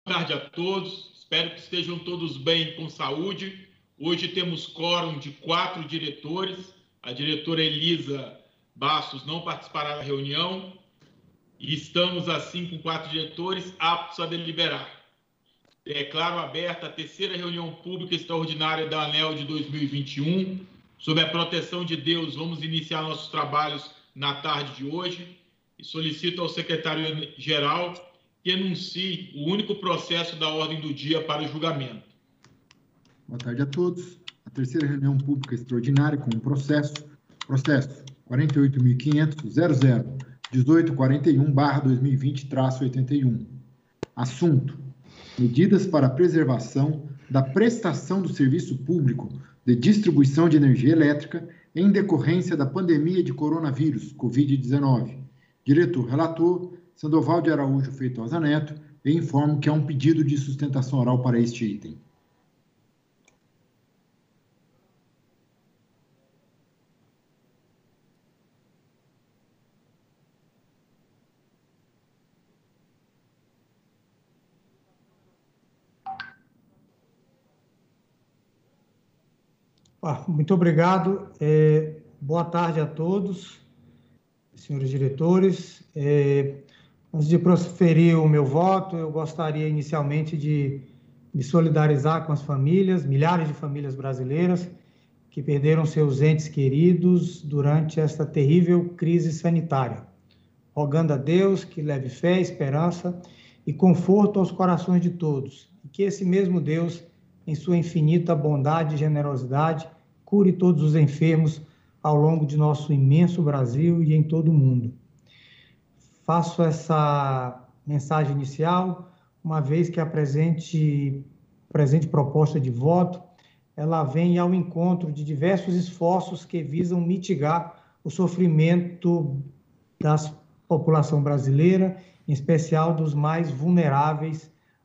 tarde a todos. Espero que estejam todos bem com saúde. Hoje temos quórum de 4 diretores. A diretora Elisa Bastos não participará da reunião. E estamos, assim, com 4 diretores aptos a deliberar. Declaro aberta a 3ª reunião pública extraordinária da ANEEL de 2021. Sob a proteção de Deus, vamos iniciar nossos trabalhos na tarde de hoje. E solicito ao secretário-geral que anuncie o único processo da ordem do dia para o julgamento. Boa tarde a todos. A 3ª reunião pública extraordinária com o processo 48.500.00.1841/2020-81. Assunto: medidas para a preservação da prestação do serviço público de distribuição de energia elétrica em decorrência da pandemia de coronavírus, Covid-19. Diretor-relator, Sandoval de Araújo Feitosa Neto, e informo que há um pedido de sustentação oral para este item. Muito obrigado. Boa tarde a todos, senhores diretores. Antes de proferir o meu voto, eu gostaria inicialmente de me solidarizar com as famílias, milhares de famílias brasileiras que perderam seus entes queridos durante esta terrível crise sanitária, rogando a Deus que leve fé, esperança e conforto aos corações de todos, e que esse mesmo Deus, em sua infinita bondade e generosidade, cure todos os enfermos ao longo de nosso imenso Brasil e em todo o mundo. Faço essa mensagem inicial, uma vez que a presente proposta de voto, ela vem ao encontro de diversos esforços que visam mitigar o sofrimento da população brasileira, em especial dos mais vulneráveis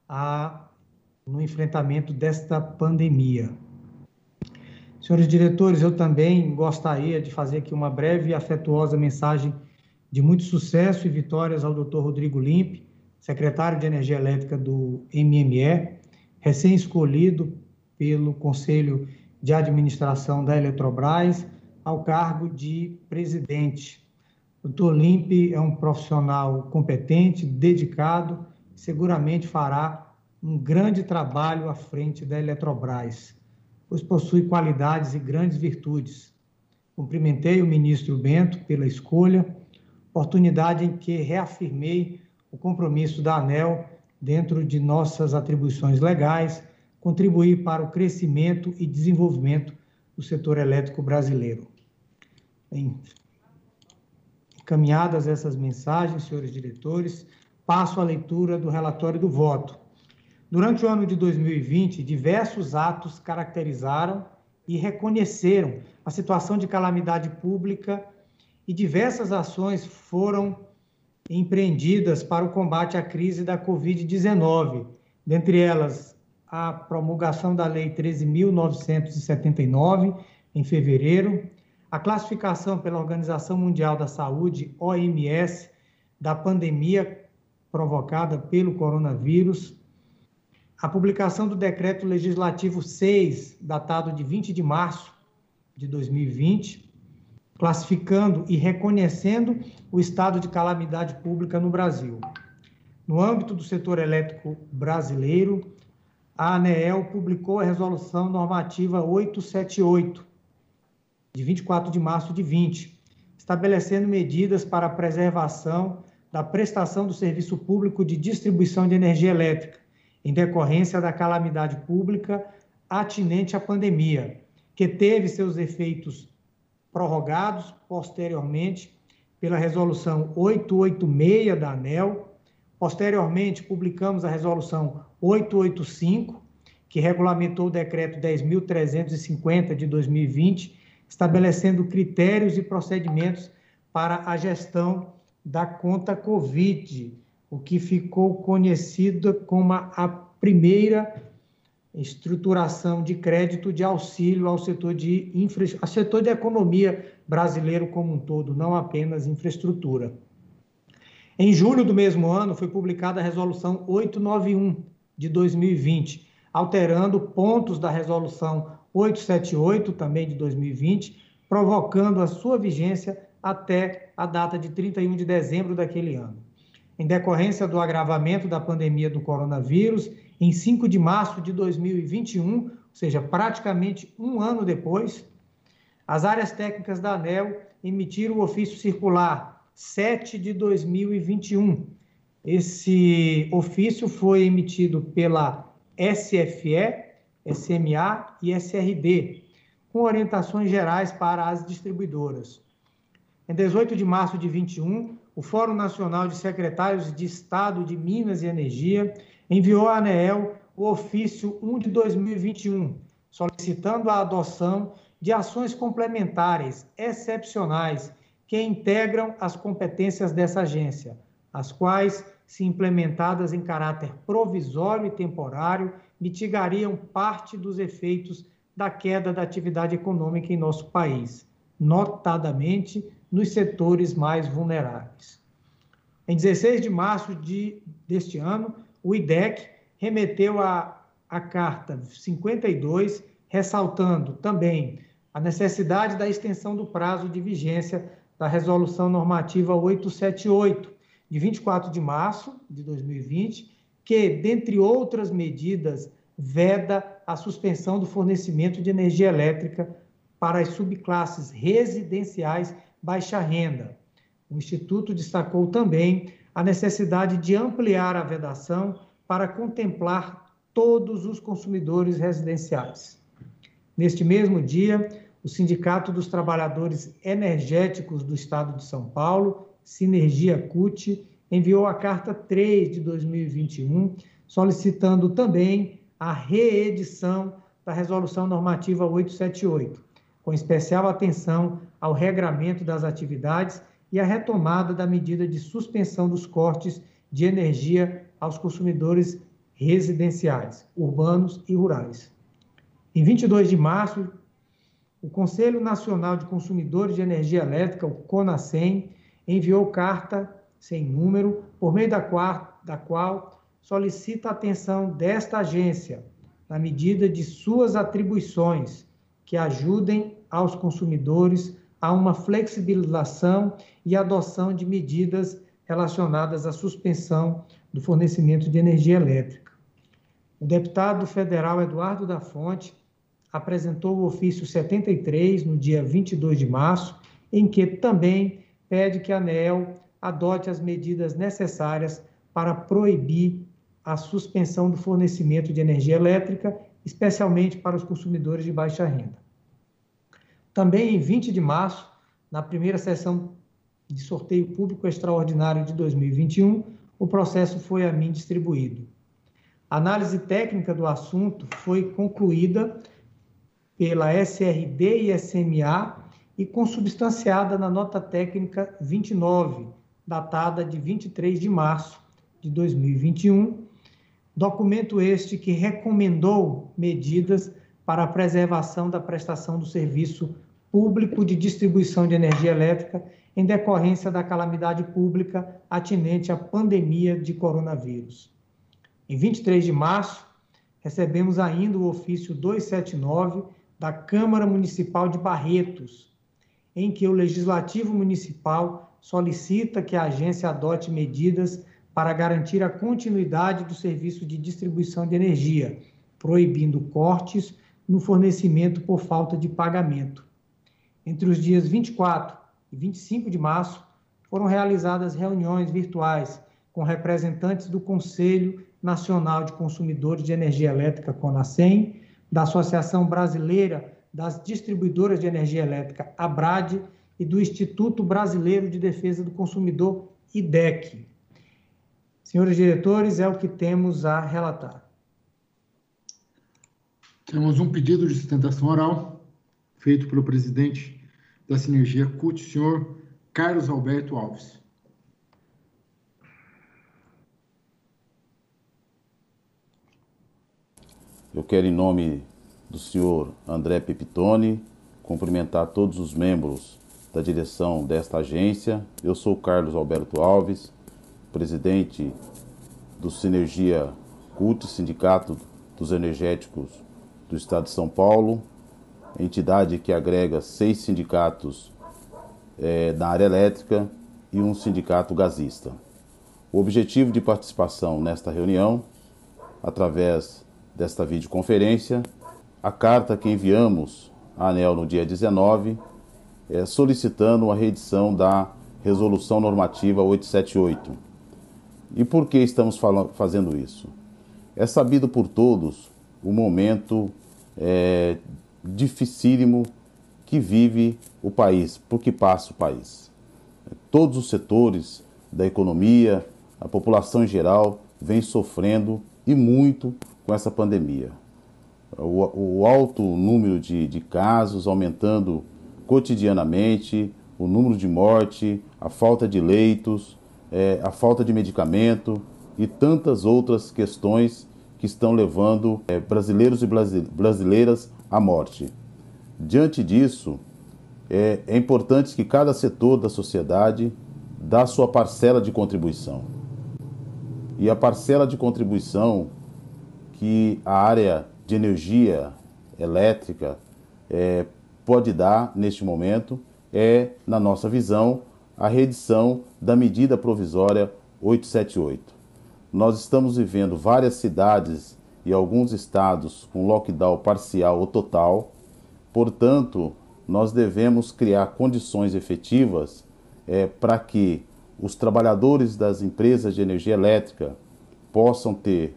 no enfrentamento desta pandemia. Senhores diretores, eu também gostaria de fazer aqui uma breve e afetuosa mensagem de muito sucesso e vitórias ao Dr. Rodrigo Limpe, secretário de Energia Elétrica do MME, recém-escolhido pelo Conselho de Administração da Eletrobras ao cargo de presidente. O Dr. Limpe é um profissional competente, dedicado, seguramente fará um grande trabalho à frente da Eletrobras, pois possui qualidades e grandes virtudes. Cumprimentei o ministro Bento pela escolha, oportunidade em que reafirmei o compromisso da ANEEL, dentro de nossas atribuições legais, contribuir para o crescimento e desenvolvimento do setor elétrico brasileiro. Bem, encaminhadas essas mensagens, senhores diretores, passo à leitura do relatório do voto. Durante o ano de 2020, diversos atos caracterizaram e reconheceram a situação de calamidade pública e diversas ações foram empreendidas para o combate à crise da Covid-19, dentre elas a promulgação da Lei 13.979, em fevereiro, a classificação pela Organização Mundial da Saúde, OMS, da pandemia provocada pelo coronavírus, a publicação do Decreto Legislativo 6, datado de 20 de março de 2020, classificando e reconhecendo o estado de calamidade pública no Brasil. No âmbito do setor elétrico brasileiro, a ANEEL publicou a Resolução Normativa 878, de 24 de março de 20, estabelecendo medidas para a preservação da prestação do serviço público de distribuição de energia elétrica, em decorrência da calamidade pública atinente à pandemia, que teve seus efeitos prorrogados posteriormente pela Resolução 886 da ANEEL. Posteriormente, publicamos a Resolução 885, que regulamentou o Decreto 10.350 de 2020, estabelecendo critérios e procedimentos para a gestão da conta Covid, o que ficou conhecido como a primeira estruturação de crédito de auxílio ao setor de economia brasileiro como um todo, não apenas infraestrutura. Em julho do mesmo ano, foi publicada a Resolução 891, de 2020, alterando pontos da Resolução 878, também de 2020, provocando a sua vigência até a data de 31 de dezembro daquele ano. Em decorrência do agravamento da pandemia do coronavírus, em 5 de março de 2021, ou seja, praticamente um ano depois, as áreas técnicas da ANEEL emitiram o ofício circular 7 de 2021. Esse ofício foi emitido pela SFE, SMA e SRD, com orientações gerais para as distribuidoras. Em 18 de março de 21, o Fórum Nacional de Secretários de Estado de Minas e Energia enviou à ANEEL o ofício 1 de 2021, solicitando a adoção de ações complementares excepcionais que integram as competências dessa agência, as quais, se implementadas em caráter provisório e temporário, mitigariam parte dos efeitos da queda da atividade econômica em nosso país, notadamente nos setores mais vulneráveis. Em 16 de março deste ano, o IDEC remeteu a Carta 52, ressaltando também a necessidade da extensão do prazo de vigência da Resolução Normativa 878, de 24 de março de 2020, que, dentre outras medidas, veda a suspensão do fornecimento de energia elétrica para as subclasses residenciais baixa renda. O Instituto destacou também a necessidade de ampliar a vedação para contemplar todos os consumidores residenciais. Neste mesmo dia, o Sindicato dos Trabalhadores Energéticos do Estado de São Paulo, Sinergia CUT, enviou a Carta 3 de 2021, solicitando também a reedição da Resolução Normativa 878, com especial atenção ao regramento das atividades e a retomada da medida de suspensão dos cortes de energia aos consumidores residenciais, urbanos e rurais. Em 22 de março, o Conselho Nacional de Consumidores de Energia Elétrica, o CONASEM, enviou carta sem número, por meio da qual solicita a atenção desta agência na medida de suas atribuições que ajudem aos consumidores a uma flexibilização e adoção de medidas relacionadas à suspensão do fornecimento de energia elétrica. O deputado federal Eduardo da Fonte apresentou o ofício 73 no dia 22 de março, em que também pede que a ANEEL adote as medidas necessárias para proibir a suspensão do fornecimento de energia elétrica, especialmente para os consumidores de baixa renda. Também em 20 de março, na primeira sessão de sorteio público extraordinário de 2021, o processo foi a mim distribuído. A análise técnica do assunto foi concluída pela SRD e SMA e consubstanciada na nota técnica 29, datada de 23 de março de 2021, documento este que recomendou medidas para a preservação da prestação do serviço público de distribuição de energia elétrica em decorrência da calamidade pública atinente à pandemia de coronavírus. Em 23 de março, recebemos ainda o ofício 279 da Câmara Municipal de Barretos, em que o Legislativo Municipal solicita que a agência adote medidas para garantir a continuidade do serviço de distribuição de energia, proibindo cortes no fornecimento por falta de pagamento. Entre os dias 24 e 25 de março, foram realizadas reuniões virtuais com representantes do Conselho Nacional de Consumidores de Energia Elétrica, CONASEM, da Associação Brasileira das Distribuidoras de Energia Elétrica, ABRAD, e do Instituto Brasileiro de Defesa do Consumidor, IDEC. Senhores diretores, é o que temos a relatar. Temos um pedido de sustentação oral, feito pelo presidente da Sinergia CUT, senhor Carlos Alberto Alves. Eu quero, em nome do senhor André Pepitone, cumprimentar todos os membros da direção desta agência. Eu sou Carlos Alberto Alves, presidente do Sinergia CUT, Sindicato dos Energéticos do Estado de São Paulo, entidade que agrega 6 sindicatos na área elétrica e um sindicato gasista. O objetivo de participação nesta reunião, através desta videoconferência, a carta que enviamos à ANEEL no dia 19, solicitando a reedição da Resolução Normativa 878. E por que estamos fazendo isso? É sabido por todos o momento dificílimo que vive o país, por que passa o país. Todos os setores da economia, a população em geral, vem sofrendo e muito com essa pandemia. O alto número de casos aumentando cotidianamente, o número de morte, a falta de leitos, a falta de medicamento e tantas outras questões que estão levando brasileiros e brasileiras à morte. Diante disso, é importante que cada setor da sociedade dê sua parcela de contribuição. E a parcela de contribuição que a área de energia elétrica pode dar neste momento na nossa visão, a reedição da medida provisória 878. Nós estamos vivendo várias cidades e alguns estados com lockdown parcial ou total, portanto, nós devemos criar condições efetivas para que os trabalhadores das empresas de energia elétrica possam ter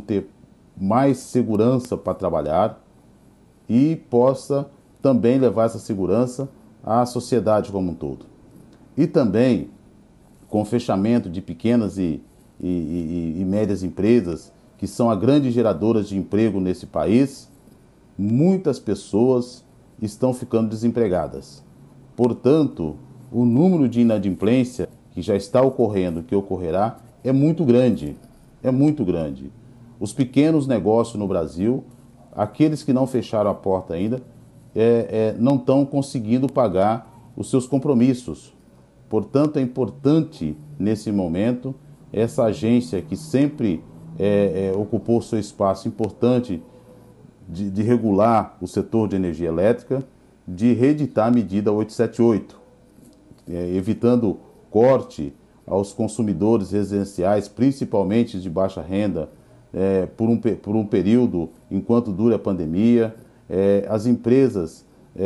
mais segurança para trabalhar e possa também levar essa segurança à sociedade como um todo. E também, com o fechamento de pequenas e médias empresas, que são as grandes geradoras de emprego nesse país, muitas pessoas estão ficando desempregadas. Portanto, o número de inadimplência que já está ocorrendo, que ocorrerá, é muito grande. É muito grande. Os pequenos negócios no Brasil, aqueles que não fecharam a porta ainda, não estão conseguindo pagar os seus compromissos. Portanto, é importante, nesse momento, essa agência que sempre ocupou seu espaço importante de regular o setor de energia elétrica, de reeditar a medida 878, evitando corte aos consumidores residenciais, principalmente de baixa renda, por um período enquanto dura a pandemia, as empresas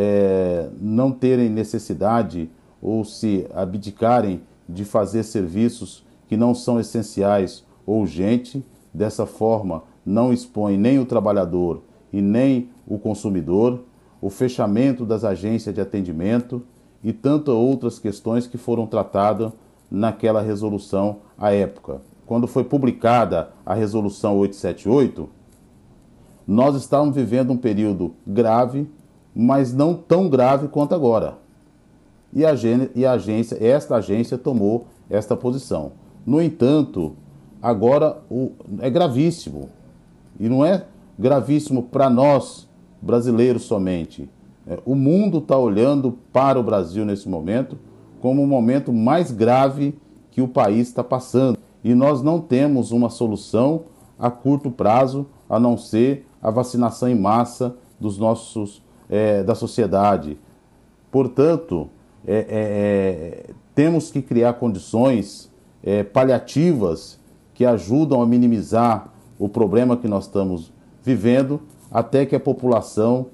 não terem necessidade ou se abdicarem de fazer serviços que não são essenciais ou urgentes. Dessa forma, não expõe nem o trabalhador e nem o consumidor, o fechamento das agências de atendimento e tantas outras questões que foram tratadas naquela resolução à época. Quando foi publicada a resolução 878, nós estávamos vivendo um período grave, mas não tão grave quanto agora. E esta agência tomou esta posição. No entanto, agora é gravíssimo. E não é gravíssimo para nós, brasileiros somente. O mundo está olhando para o Brasil nesse momento como o momento mais grave que o país está passando. E nós não temos uma solução a curto prazo, a não ser a vacinação em massa da sociedade. Portanto, temos que criar condições paliativas que ajudam a minimizar o problema que nós estamos vivendo até que a população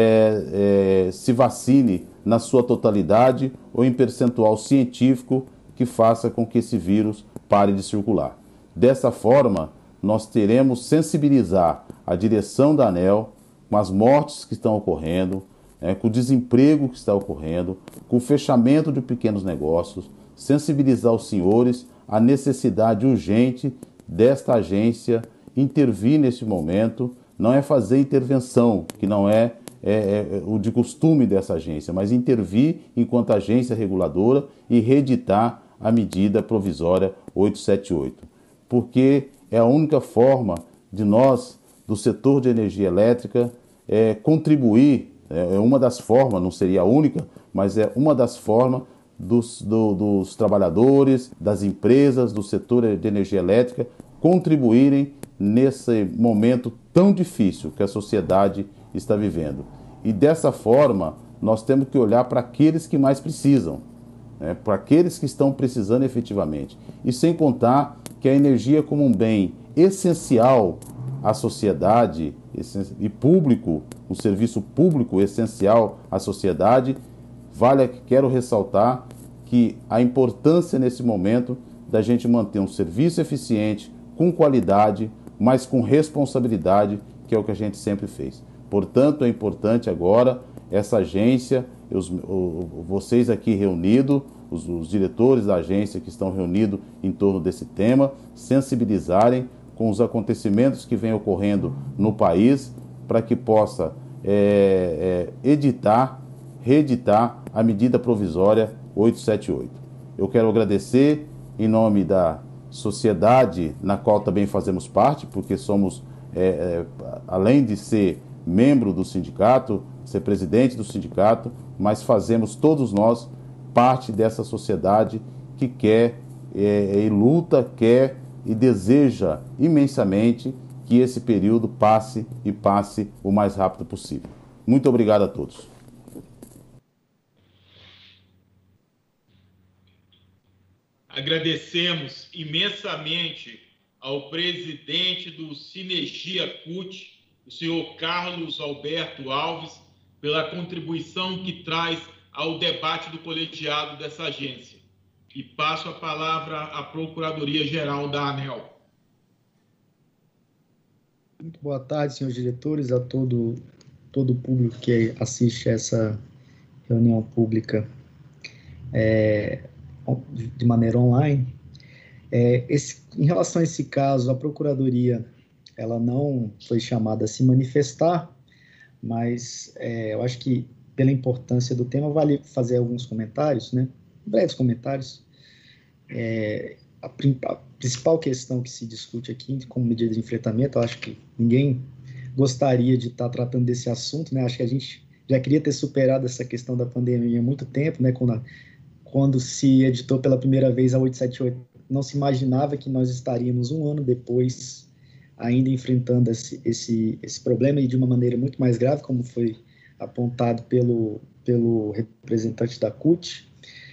se vacine na sua totalidade ou em percentual científico que faça com que esse vírus pare de circular. Dessa forma, nós teremos sensibilizar a direção da ANEEL com as mortes que estão ocorrendo, com o desemprego que está ocorrendo, com o fechamento de pequenos negócios, sensibilizar os senhores à necessidade urgente desta agência intervir nesse momento. Não é fazer intervenção, que não é o de costume dessa agência, mas intervir enquanto agência reguladora e reeditar a medida provisória 878. Porque é a única forma de nós, do setor de energia elétrica, contribuir, uma das formas, não seria a única, mas é uma das formas dos trabalhadores, das empresas, do setor de energia elétrica, contribuírem nesse momento tão difícil que a sociedade está vivendo. E dessa forma, nós temos que olhar para aqueles que mais precisam, né? Para aqueles que estão precisando efetivamente. E sem contar que a energia como um bem essencial à sociedade e público, um serviço público essencial à sociedade, quero ressaltar que a importância nesse momento da gente manter um serviço eficiente, com qualidade, mas com responsabilidade, que é o que a gente sempre fez. Portanto, é importante agora essa agência, vocês aqui reunidos, os diretores da agência que estão reunidos em torno desse tema, sensibilizarem com os acontecimentos que vêm ocorrendo no país, para que possa reeditar a medida provisória 878. Eu quero agradecer em nome da sociedade na qual também fazemos parte, porque somos, além de ser membro do sindicato, ser presidente do sindicato, mas fazemos todos nós parte dessa sociedade que quer e luta, quer e deseja imensamente que esse período passe o mais rápido possível. Muito obrigado a todos. Agradecemos imensamente ao presidente do Sinergia CUT, o senhor Carlos Alberto Alves, pela contribuição que traz ao debate do colegiado dessa agência. E passo a palavra à Procuradoria-Geral da ANEEL. Muito boa tarde, senhores diretores, a todo o público que assiste a essa reunião pública de maneira online. Em relação a esse caso, a Procuradoria ela não foi chamada a se manifestar, mas eu acho que, pela importância do tema, vale fazer alguns comentários, né? Breves comentários. A principal questão que se discute aqui como medida de enfrentamento, eu acho que ninguém gostaria de estar tratando desse assunto, né? Acho que a gente já queria ter superado essa questão da pandemia há muito tempo, né? Quando se editou pela primeira vez a 878, não se imaginava que nós estaríamos um ano depois ainda enfrentando esse problema, e de uma maneira muito mais grave, como foi apontado pelo representante da CUT.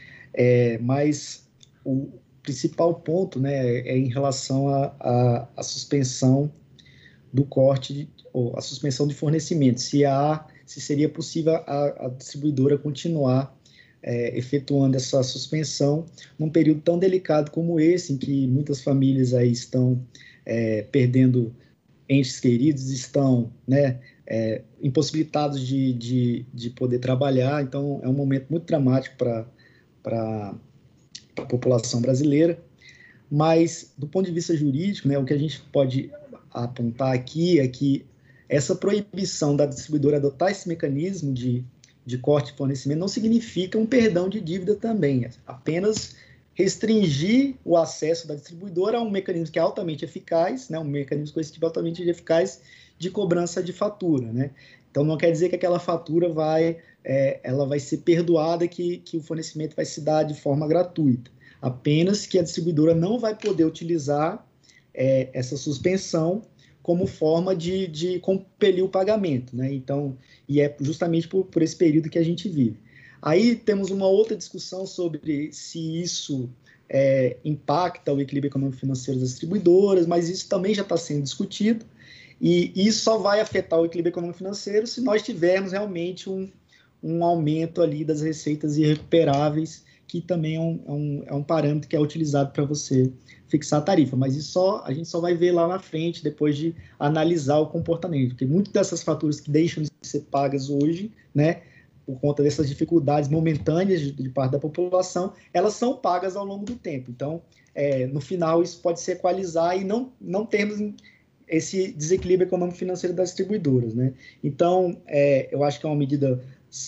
Mas o principal ponto, né, é em relação à suspensão do corte, ou a suspensão de fornecimento, se seria possível a distribuidora continuar efetuando essa suspensão num período tão delicado como esse, em que muitas famílias aí estão perdendo entes queridos, estão, né, impossibilitados de poder trabalhar. Então, é um momento muito dramático para a população brasileira. Mas, do ponto de vista jurídico, né, o que a gente pode apontar aqui é que essa proibição da distribuidora adotar esse mecanismo de corte de fornecimento não significa um perdão de dívida também, apenas restringir o acesso da distribuidora a um mecanismo que é altamente eficaz, né, um mecanismo coercitivo altamente eficaz de cobrança de fatura, né? Então, não quer dizer que aquela fatura ela vai ser perdoada, que o fornecimento vai se dar de forma gratuita, apenas que a distribuidora não vai poder utilizar essa suspensão como forma de compelir o pagamento, né? Então, e é justamente por esse período que a gente vive. Aí temos uma outra discussão sobre se isso impacta o equilíbrio econômico-financeiro das distribuidoras, mas isso também já está sendo discutido, e isso só vai afetar o equilíbrio econômico-financeiro se nós tivermos realmente um aumento ali das receitas irrecuperáveis, que também é um parâmetro que é utilizado para você fixar a tarifa, mas isso a gente só vai ver lá na frente, depois de analisar o comportamento, porque muitas dessas faturas que deixam de ser pagas hoje, né, por conta dessas dificuldades momentâneas de parte da população, elas são pagas ao longo do tempo. Então, no final, isso pode se equalizar e não termos esse desequilíbrio econômico-financeiro das distribuidoras, né? Então, eu acho que é uma medida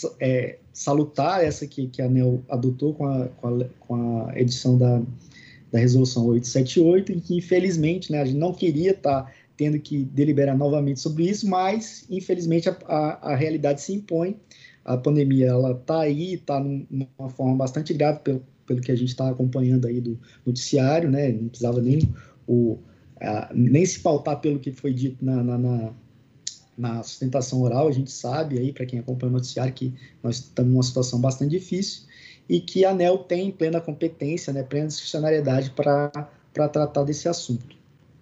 salutar essa que a ANEEL adotou com a edição da Resolução 878, em que, infelizmente, né, a gente não queria estar tendo que deliberar novamente sobre isso, mas, infelizmente, a realidade se impõe. A pandemia está aí, está numa forma bastante grave, pelo que a gente está acompanhando aí do noticiário, né? Não precisava nem nem se pautar pelo que foi dito na sustentação oral. A gente sabe aí, para quem acompanha o noticiário, que nós estamos numa situação bastante difícil e que a ANEEL tem plena competência, né, plena discricionariedade para tratar desse assunto.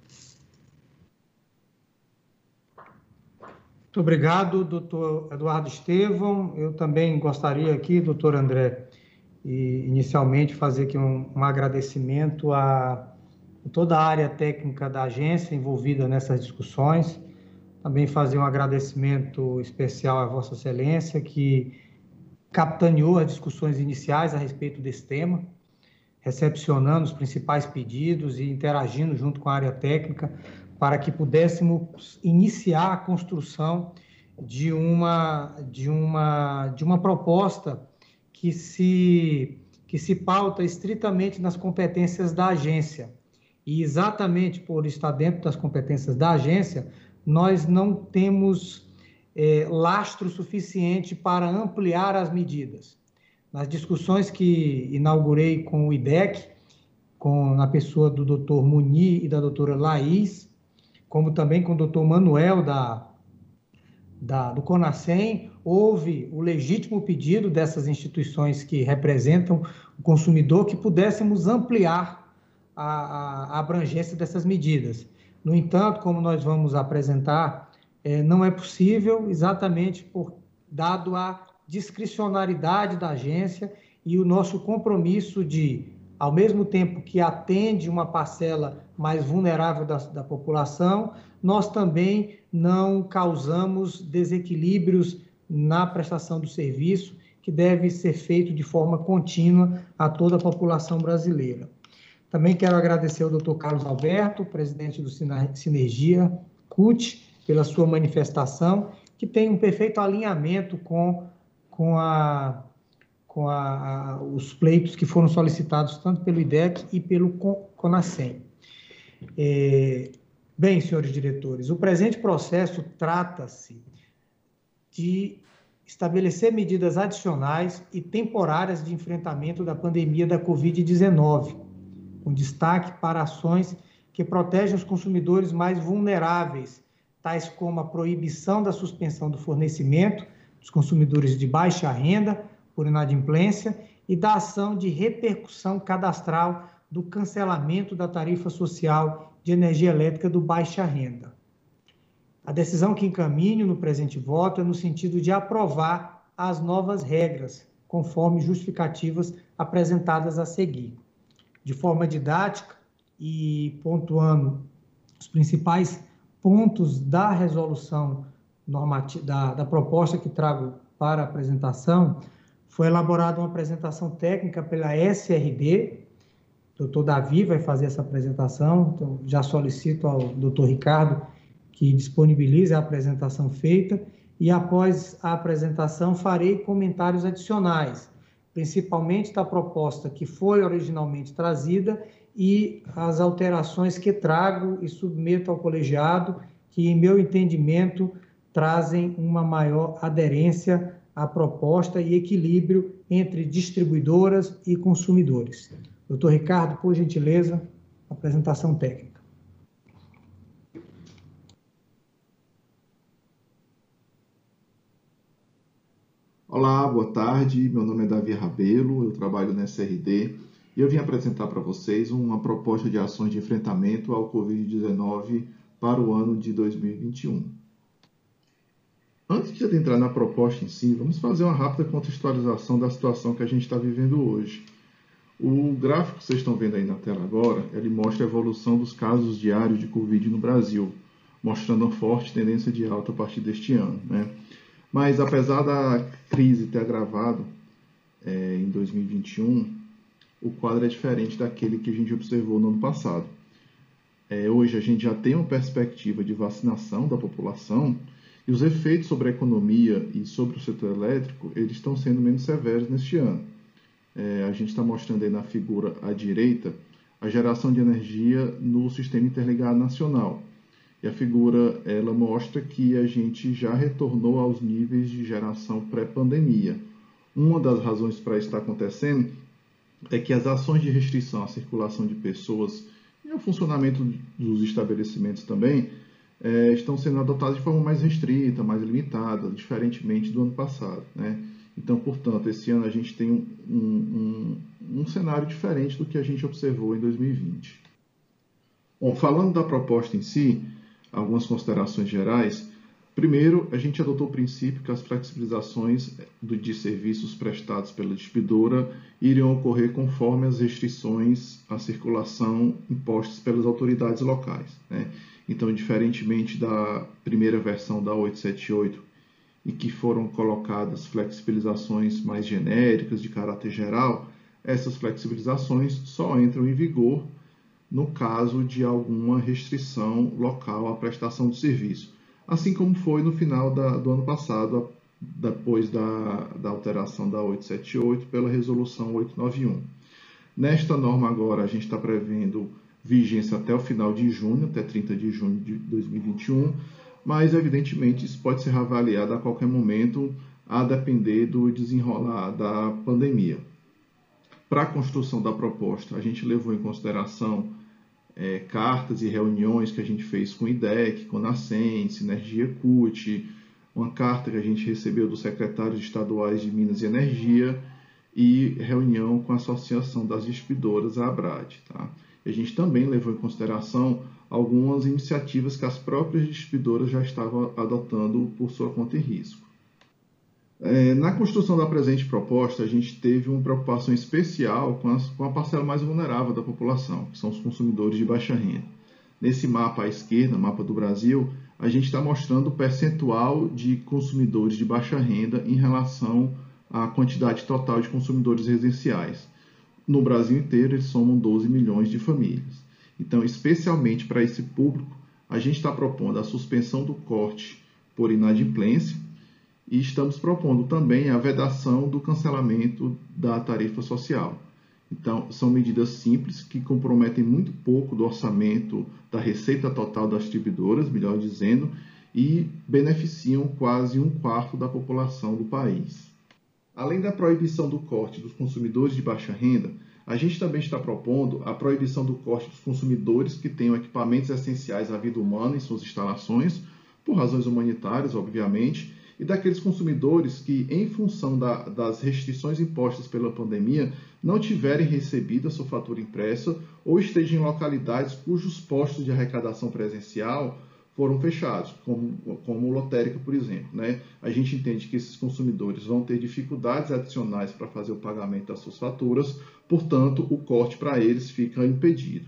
Muito obrigado, doutor Eduardo Estevão. Eu também gostaria aqui, doutor André, inicialmente fazer aqui um agradecimento a toda a área técnica da agência envolvida nessas discussões. Também fazer um agradecimento especial à Vossa Excelência, que capitaneou as discussões iniciais a respeito desse tema, recepcionando os principais pedidos e interagindo junto com a área técnica para que pudéssemos iniciar a construção de uma proposta que se pauta estritamente nas competências da agência. E exatamente por estar dentro das competências da agência, nós não temos lastro suficiente para ampliar as medidas. Nas discussões que inaugurei com o IDEC, na pessoa do Dr. Muni e da doutora Laís, como também com o Dr. Manuel do CONASEM, houve o legítimo pedido dessas instituições que representam o consumidor que pudéssemos ampliar a abrangência dessas medidas. No entanto, como nós vamos apresentar, não é possível, exatamente dado a discricionariedade da agência e o nosso compromisso de, ao mesmo tempo que atende uma parcela mais vulnerável da população, nós também não causamos desequilíbrios na prestação do serviço, que deve ser feito de forma contínua a toda a população brasileira. Também quero agradecer ao Dr. Carlos Alberto, presidente do Sinergia CUT, pela sua manifestação, que tem um perfeito alinhamento com os pleitos que foram solicitados tanto pelo IDEC e pelo CONASEM. Bem, senhores diretores, o presente processo trata-se de estabelecer medidas adicionais e temporárias de enfrentamento da pandemia da Covid-19, com destaque para ações que protegem os consumidores mais vulneráveis, tais como a proibição da suspensão do fornecimento dos consumidores de baixa renda por inadimplência e da ação de repercussão cadastral do cancelamento da tarifa social de energia elétrica do baixa renda. A decisão que encaminho no presente voto é no sentido de aprovar as novas regras, conforme justificativas apresentadas a seguir. De forma didática e pontuando os principais pontos da resolução normativa, da proposta que trago para a apresentação, foi elaborada uma apresentação técnica pela SRD. O doutor Davi vai fazer essa apresentação, então já solicito ao doutor Ricardo que disponibilize a apresentação feita e, após a apresentação, farei comentários adicionais, principalmente da proposta que foi originalmente trazida e as alterações que trago e submeto ao colegiado, que, em meu entendimento, trazem uma maior aderência à proposta e equilíbrio entre distribuidoras e consumidores. Doutor Ricardo, por gentileza, apresentação técnica. Olá, boa tarde. Meu nome é Davi Rabelo, eu trabalho na SRD e eu vim apresentar para vocês uma proposta de ações de enfrentamento ao Covid-19 para o ano de 2021. Antes de adentrar na proposta em si, vamos fazer uma rápida contextualização da situação que a gente está vivendo hoje. O gráfico que vocês estão vendo aí na tela agora, ele mostra a evolução dos casos diários de Covid no Brasil, mostrando uma forte tendência de alta a partir deste ano, né? Mas, apesar da crise ter agravado em 2021, o quadro é diferente daquele que a gente observou no ano passado. Hoje, a gente já tem uma perspectiva de vacinação da população e os efeitos sobre a economia e sobre o setor elétrico, eles estão sendo menos severos neste ano. A gente está mostrando aí na figura à direita a geração de energia no Sistema Interligado Nacional. E a figura, ela mostra que a gente já retornou aos níveis de geração pré-pandemia. Uma das razões para isso estar acontecendo é que as ações de restrição à circulação de pessoas E o funcionamento dos estabelecimentos também estão sendo adotados de forma mais restrita, mais limitada, diferentemente do ano passado, né? Então, portanto, esse ano a gente tem um cenário diferente do que a gente observou em 2020. Bom, falando da proposta em si, algumas considerações gerais. Primeiro, a gente adotou o princípio que as flexibilizações de serviços prestados pela distribuidora iriam ocorrer conforme as restrições à circulação impostas pelas autoridades locais, né? Então, diferentemente da primeira versão da 878, e que foram colocadas flexibilizações mais genéricas, de caráter geral, essas flexibilizações só entram em vigor no caso de alguma restrição local à prestação de serviço, assim como foi no final do ano passado, depois da alteração da 878 pela resolução 891. Nesta norma agora, a gente está prevendo vigência até o final de junho, até 30 de junho de 2021, mas, evidentemente, isso pode ser reavaliado a qualquer momento, a depender do desenrolar da pandemia. Para a construção da proposta, a gente levou em consideração cartas e reuniões que a gente fez com o IDEC, com a Nascent, Sinergia CUT, uma carta que a gente recebeu dos secretários estaduais de Minas e Energia e reunião com a Associação das Distribuidoras, a ABRAD. Tá? E a gente também levou em consideração algumas iniciativas que as próprias distribuidoras já estavam adotando por sua conta e risco. Na construção da presente proposta, a gente teve uma preocupação especial com a parcela mais vulnerável da população, que são os consumidores de baixa renda. Nesse mapa à esquerda, mapa do Brasil, a gente está mostrando o percentual de consumidores de baixa renda em relação à quantidade total de consumidores residenciais. No Brasil inteiro, eles somam 12 milhões de famílias. Então, especialmente para esse público, a gente está propondo a suspensão do corte por inadimplência e estamos propondo também a vedação do cancelamento da tarifa social. Então, são medidas simples que comprometem muito pouco do orçamento da receita total das distribuidoras, melhor dizendo, e beneficiam quase 1/4 da população do país. Além da proibição do corte dos consumidores de baixa renda, a gente também está propondo a proibição do corte dos consumidores que tenham equipamentos essenciais à vida humana em suas instalações, por razões humanitárias, obviamente, e daqueles consumidores que, em função das restrições impostas pela pandemia, não tiverem recebido a sua fatura impressa ou estejam em localidades cujos postos de arrecadação presencial foram fechados, como lotérica, por exemplo, né? A gente entende que esses consumidores vão ter dificuldades adicionais para fazer o pagamento das suas faturas, portanto, o corte para eles fica impedido.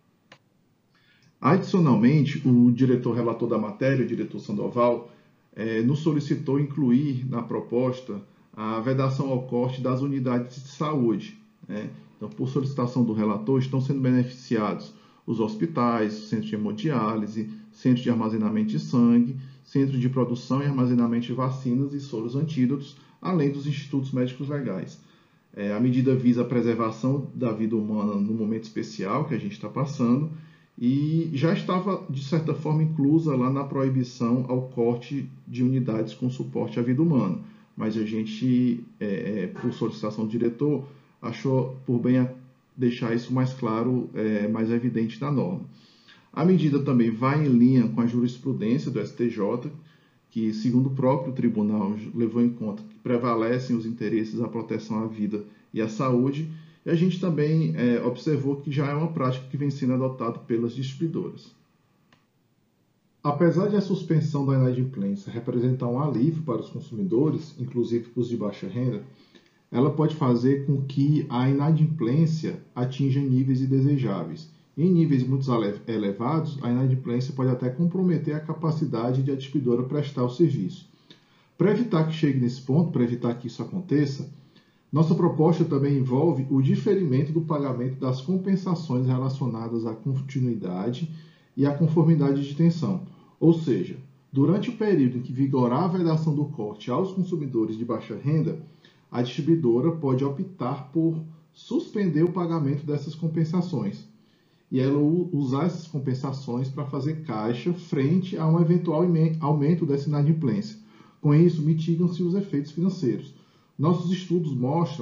Adicionalmente, o diretor relator da matéria, o diretor Sandoval, nos solicitou incluir na proposta a vedação ao corte das unidades de saúde, né? Então, por solicitação do relator, estão sendo beneficiados os hospitais, centros de hemodiálise, centros de armazenamento de sangue, centros de produção e armazenamento de vacinas e soros antídotos, além dos institutos médicos legais. A medida visa a preservação da vida humana no momento especial que a gente está passando e já estava, de certa forma, inclusa lá na proibição ao corte de unidades com suporte à vida humana. Mas a gente, por solicitação do diretor, achou por bem deixar isso mais claro, mais evidente na norma. A medida também vai em linha com a jurisprudência do STJ, que, segundo o próprio tribunal, levou em conta que prevalecem os interesses da proteção à vida e à saúde, e a gente também observou que já é uma prática que vem sendo adotada pelas distribuidoras. Apesar de a suspensão da inadimplência representar um alívio para os consumidores, inclusive para os de baixa renda, ela pode fazer com que a inadimplência atinja níveis indesejáveis. Em níveis muito elevados, a inadimplência pode até comprometer a capacidade de a distribuidora prestar o serviço. Para evitar que chegue nesse ponto, para evitar que isso aconteça, nossa proposta também envolve o diferimento do pagamento das compensações relacionadas à continuidade e à conformidade de tensão. Ou seja, durante o período em que vigorar a vedação do corte aos consumidores de baixa renda, a distribuidora pode optar por suspender o pagamento dessas compensações e ela usar essas compensações para fazer caixa frente a um eventual aumento dessa inadimplência. Com isso, mitigam-se os efeitos financeiros. Nossos estudos mostram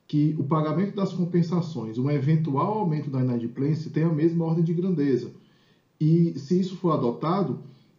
que o pagamento das compensações, um eventual aumento da inadimplência, tem a mesma ordem de grandeza. E se isso for adotado,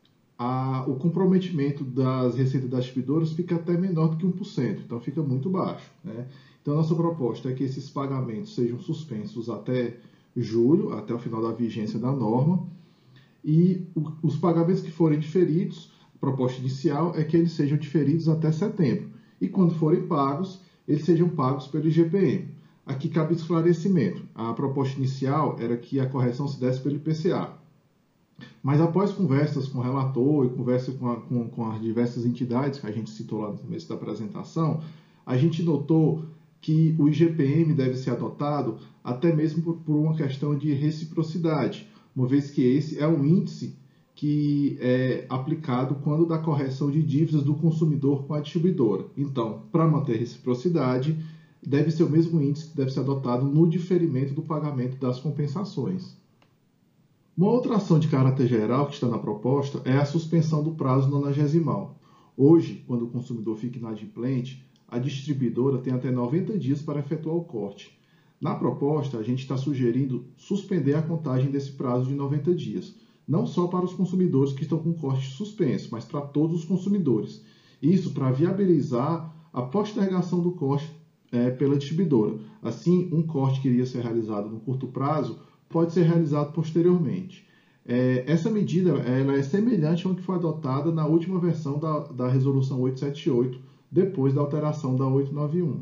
o comprometimento das receitas das distribuidoras fica até menor do que 1%, então fica muito baixo, né? Então, nossa proposta é que esses pagamentos sejam suspensos até julho, até o final da vigência da norma, e os pagamentos que forem diferidos, a proposta inicial é que eles sejam diferidos até setembro, e quando forem pagos, eles sejam pagos pelo IGPM. Aqui cabe esclarecimento. A proposta inicial era que a correção se desse pelo IPCA. Mas após conversas com o relator e conversas com as diversas entidades que a gente citou lá no começo da apresentação, a gente notou que o IGPM deve ser adotado até mesmo por uma questão de reciprocidade, uma vez que esse é um índice que é aplicado quando dá correção de dívidas do consumidor com a distribuidora. Então, para manter reciprocidade, deve ser o mesmo índice que deve ser adotado no diferimento do pagamento das compensações. Uma outra ação de caráter geral que está na proposta é a suspensão do prazo nonagesimal. Hoje, quando o consumidor fica inadimplente, a distribuidora tem até 90 dias para efetuar o corte. Na proposta, a gente está sugerindo suspender a contagem desse prazo de 90 dias, não só para os consumidores que estão com corte suspenso, mas para todos os consumidores. Isso para viabilizar a postergação do corte pela distribuidora. Assim, um corte que iria ser realizado no curto prazo pode ser realizado posteriormente. Essa medida ela é semelhante ao que foi adotada na última versão da Resolução 878, depois da alteração da 891.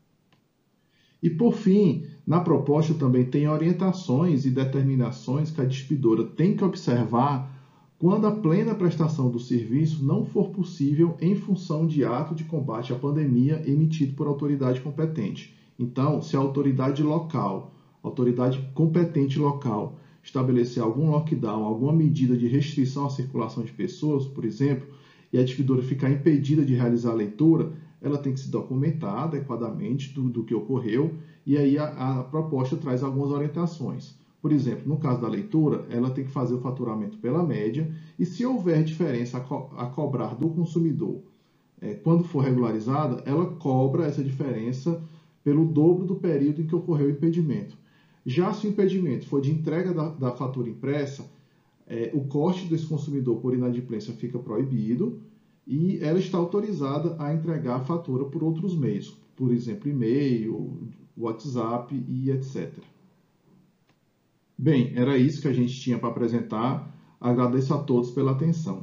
E, por fim, na proposta também tem orientações e determinações que a distribuidora tem que observar quando a plena prestação do serviço não for possível em função de ato de combate à pandemia emitido por autoridade competente. Então, se a autoridade competente local, estabelecer algum lockdown, alguma medida de restrição à circulação de pessoas, por exemplo, e a distribuidora ficar impedida de realizar a leitura, ela tem que se documentar adequadamente do que ocorreu, e aí a proposta traz algumas orientações. Por exemplo, no caso da leitura, ela tem que fazer o faturamento pela média, e se houver diferença a cobrar do consumidor, quando for regularizada, ela cobra essa diferença pelo dobro do período em que ocorreu o impedimento. Já se o impedimento for de entrega da fatura impressa, o corte desse consumidor por inadimplência fica proibido e ela está autorizada a entregar a fatura por outros meios, por exemplo, e-mail, WhatsApp e etc. Bem, era isso que a gente tinha para apresentar. Agradeço a todos pela atenção.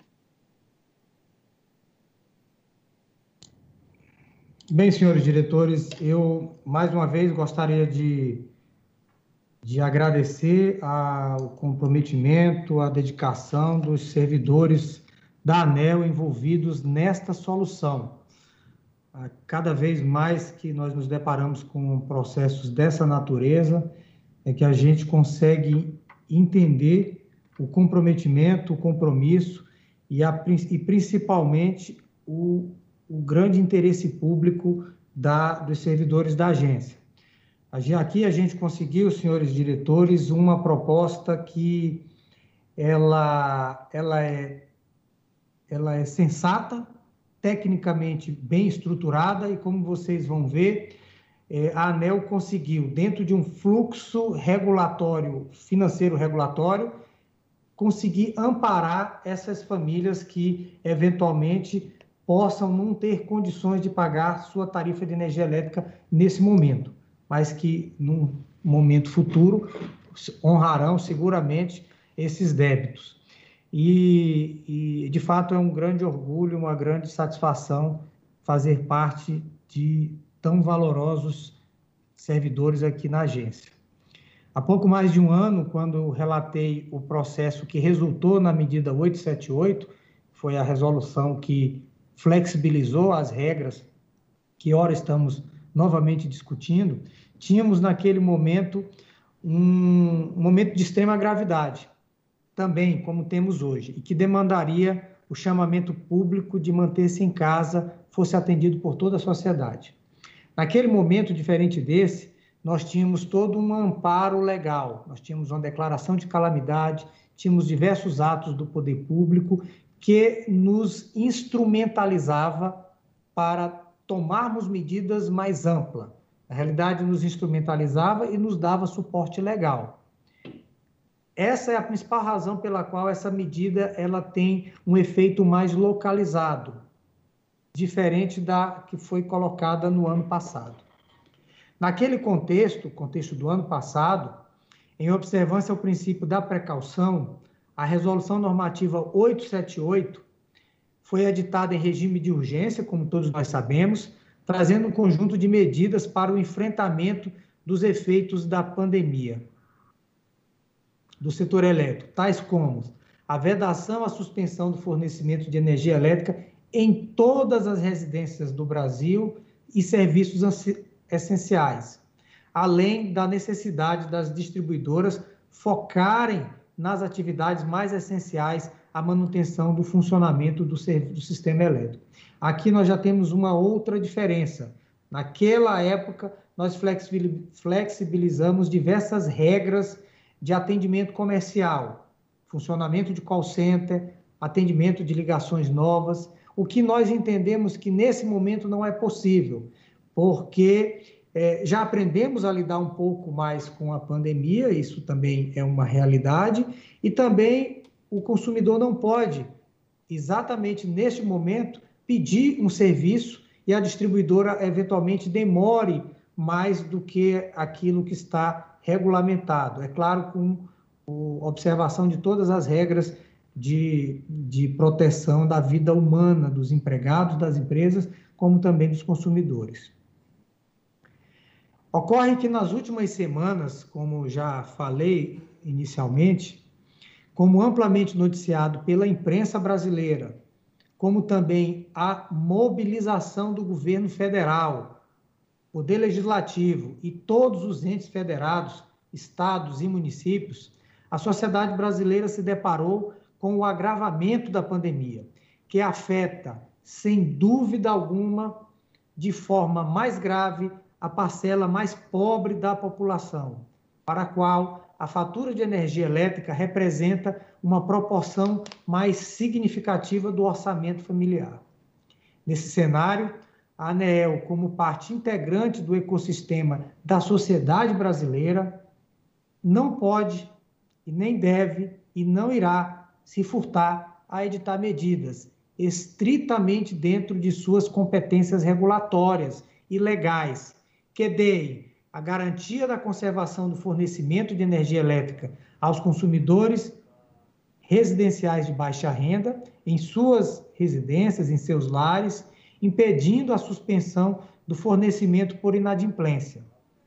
Bem, senhores diretores, eu mais uma vez gostaria de agradecer ao comprometimento, à dedicação dos servidores da ANEEL envolvidos nesta solução. Cada vez mais que nós nos deparamos com processos dessa natureza, é que a gente consegue entender o comprometimento, o compromisso e principalmente o grande interesse público dos servidores da agência. Aqui a gente conseguiu, senhores diretores, uma proposta que ela é sensata, tecnicamente bem estruturada e, como vocês vão ver, a ANEEL conseguiu, dentro de um fluxo regulatório, financeiro regulatório, conseguir amparar essas famílias que, eventualmente, possam não ter condições de pagar sua tarifa de energia elétrica nesse momento, mas que, num momento futuro, honrarão seguramente esses débitos. E, de fato, é um grande orgulho, uma grande satisfação fazer parte de tão valorosos servidores aqui na agência. Há pouco mais de um ano, quando eu relatei o processo que resultou na medida 878, foi a resolução que flexibilizou as regras que ora estamos novamente discutindo, tínhamos naquele momento um momento de extrema gravidade, também como temos hoje, e que demandaria o chamamento público de manter-se em casa, fosse atendido por toda a sociedade. Naquele momento, diferente desse, nós tínhamos todo um amparo legal, nós tínhamos uma declaração de calamidade, tínhamos diversos atos do poder público que nos instrumentalizava para tomarmos medidas mais amplas, Na realidade, nos instrumentalizava e nos dava suporte legal. Essa é a principal razão pela qual essa medida ela tem um efeito mais localizado, diferente da que foi colocada no ano passado. Naquele contexto do ano passado, em observância ao princípio da precaução, a Resolução Normativa 878 foi editada em regime de urgência, como todos nós sabemos, trazendo um conjunto de medidas para o enfrentamento dos efeitos da pandemia do setor elétrico, tais como a vedação à suspensão do fornecimento de energia elétrica em todas as residências do Brasil e serviços essenciais, além da necessidade das distribuidoras focarem nas atividades mais essenciais à manutenção do funcionamento do sistema elétrico. Aqui nós já temos uma outra diferença. Naquela época, nós flexibilizamos diversas regras de atendimento comercial, funcionamento de call center, atendimento de ligações novas, o que nós entendemos que nesse momento não é possível, porque já aprendemos a lidar um pouco mais com a pandemia, isso também é uma realidade, e também o consumidor não pode, exatamente neste momento, pedir um serviço e a distribuidora eventualmente demore mais do que aquilo que está regulamentado. É claro, com observação de todas as regras de proteção da vida humana dos empregados, das empresas, como também dos consumidores. Ocorre que nas últimas semanas, como já falei inicialmente, como amplamente noticiado pela imprensa brasileira, como também a mobilização do governo federal, Poder Legislativo e todos os entes federados, estados e municípios, a sociedade brasileira se deparou com o agravamento da pandemia, que afeta, sem dúvida alguma, de forma mais grave, a parcela mais pobre da população, para a qual a fatura de energia elétrica representa uma proporção mais significativa do orçamento familiar. Nesse cenário, a ANEEL, como parte integrante do ecossistema da sociedade brasileira, não pode e nem deve e não irá se furtar a editar medidas estritamente dentro de suas competências regulatórias e legais, que deem a garantia da conservação do fornecimento de energia elétrica aos consumidores residenciais de baixa renda, em suas residências, em seus lares, impedindo a suspensão do fornecimento por inadimplência,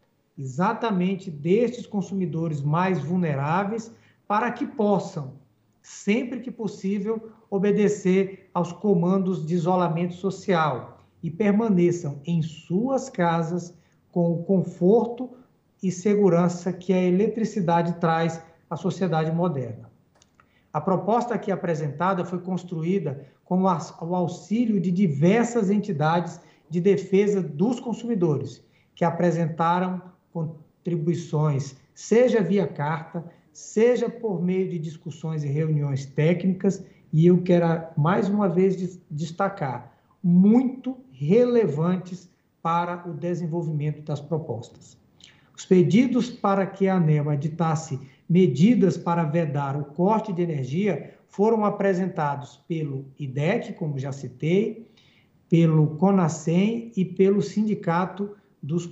exatamente destes consumidores mais vulneráveis, para que possam, sempre que possível, obedecer aos comandos de isolamento social e permaneçam em suas casas com o conforto e segurança que a eletricidade traz à sociedade moderna. A proposta aqui apresentada foi construída com o auxílio de diversas entidades de defesa dos consumidores, que apresentaram contribuições, seja via carta, seja por meio de discussões e reuniões técnicas, e eu quero mais uma vez destacar, muito relevantes para o desenvolvimento das propostas. Os pedidos para que a ANEEL editasse medidas para vedar o corte de energia foram apresentados pelo IDEC, como já citei, pelo CONASEM e pelo Sindicato dos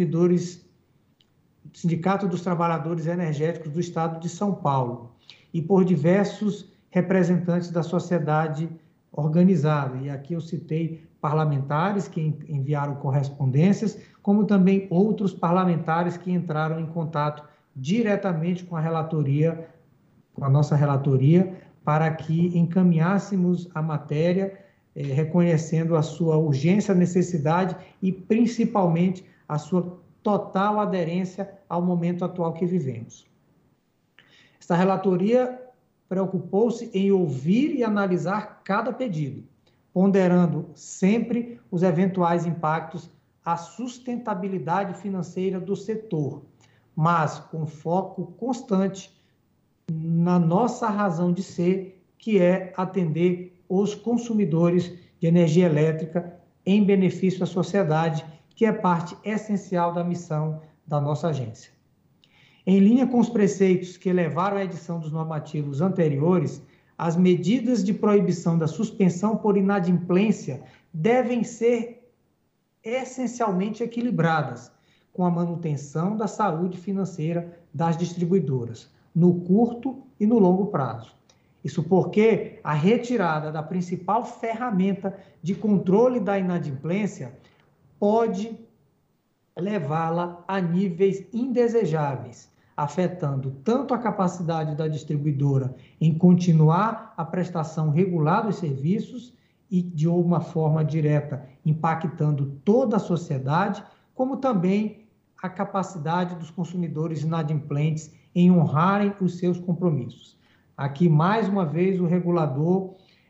Trabalhadores Energéticos do Estado de São Paulo e por diversos representantes da sociedade organizada. E aqui eu citei parlamentares que enviaram correspondências, como também outros parlamentares que entraram em contato diretamente com a relatoria, com a nossa relatoria, para que encaminhássemos a matéria, reconhecendo a sua urgência, necessidade e, principalmente, a sua total aderência ao momento atual que vivemos. Esta relatoria preocupou-se em ouvir e analisar cada pedido, ponderando sempre os eventuais impactos à sustentabilidade financeira do setor, mas com foco constante na nossa razão de ser, que é atender os consumidores de energia elétrica em benefício à sociedade que é parte essencial da missão da nossa agência. Em linha com os preceitos que levaram à edição dos normativos anteriores, as medidas de proibição da suspensão por inadimplência devem ser essencialmente equilibradas com a manutenção da saúde financeira das distribuidoras, no curto e no longo prazo. Isso porque a retirada da principal ferramenta de controle da inadimplência pode levá-la a níveis indesejáveis, afetando tanto a capacidade da distribuidora em continuar a prestação regular dos serviços e, de uma forma direta, impactando toda a sociedade, como também a capacidade dos consumidores inadimplentes em honrarem os seus compromissos. Aqui, mais uma vez, o regulador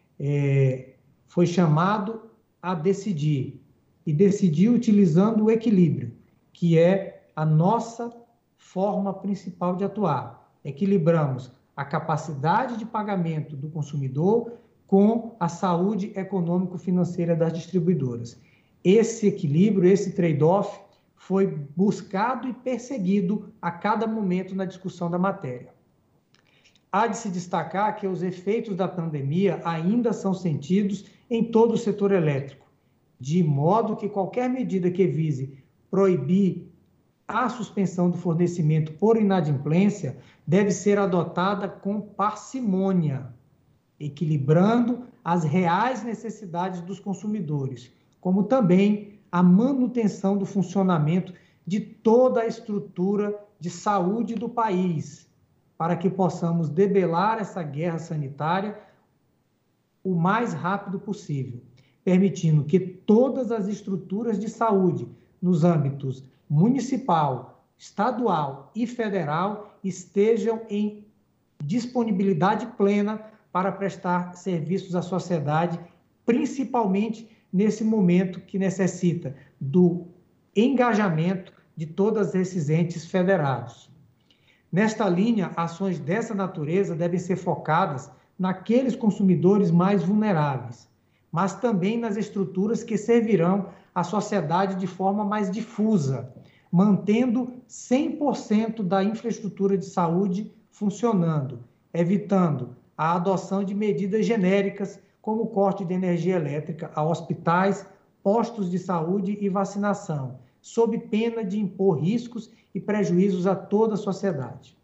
foi chamado a decidir, e decidiu utilizando o equilíbrio, que é a nossa forma principal de atuar. Equilibramos a capacidade de pagamento do consumidor com a saúde econômico-financeira das distribuidoras. Esse equilíbrio, esse trade-off, foi buscado e perseguido a cada momento na discussão da matéria. Há de se destacar que os efeitos da pandemia ainda são sentidos em todo o setor elétrico, de modo que qualquer medida que vise proibir a suspensão do fornecimento por inadimplência deve ser adotada com parcimônia, equilibrando as reais necessidades dos consumidores, como também a manutenção do funcionamento de toda a estrutura de saúde do país, para que possamos debelar essa guerra sanitária o mais rápido possível, permitindo que todas as estruturas de saúde nos âmbitos municipal, estadual e federal estejam em disponibilidade plena para prestar serviços à sociedade, principalmente nesse momento que necessita do engajamento de todos esses entes federados. Nesta linha, ações dessa natureza devem ser focadas naqueles consumidores mais vulneráveis, mas também nas estruturas que servirão à sociedade de forma mais difusa, mantendo 100% da infraestrutura de saúde funcionando, evitando a adoção de medidas genéricas como o corte de energia elétrica a hospitais, postos de saúde e vacinação, sob pena de impor riscos e prejuízos a toda a sociedade.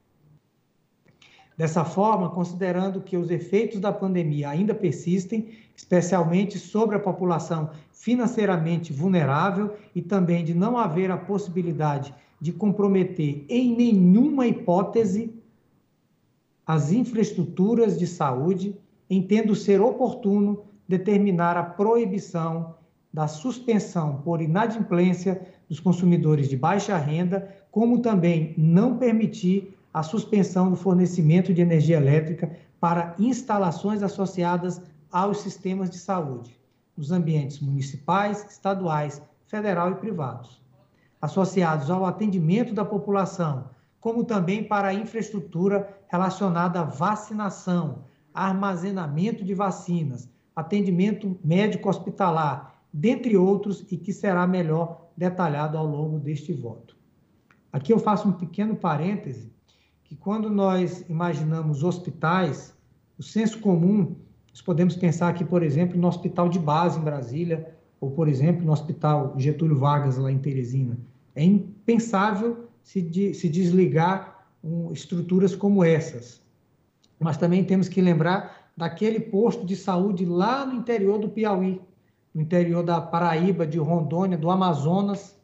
Dessa forma, considerando que os efeitos da pandemia ainda persistem, especialmente sobre a população financeiramente vulnerável e também de não haver a possibilidade de comprometer em nenhuma hipótese as infraestruturas de saúde, entendo ser oportuno determinar a proibição da suspensão por inadimplência dos consumidores de baixa renda, como também não permitir a suspensão do fornecimento de energia elétrica para instalações associadas aos sistemas de saúde, nos ambientes municipais, estaduais, federal e privados, associados ao atendimento da população, como também para a infraestrutura relacionada à vacinação, armazenamento de vacinas, atendimento médico hospitalar, dentre outros, e que será melhor detalhado ao longo deste voto. Aqui eu faço um pequeno parêntese, que quando nós imaginamos hospitais, o senso comum, nós podemos pensar aqui, por exemplo, no hospital de base em Brasília, ou, por exemplo, no hospital Getúlio Vargas, lá em Teresina. É impensável se desligar estruturas como essas. Mas também temos que lembrar daquele posto de saúde lá no interior do Piauí, no interior da Paraíba, de Rondônia, do Amazonas,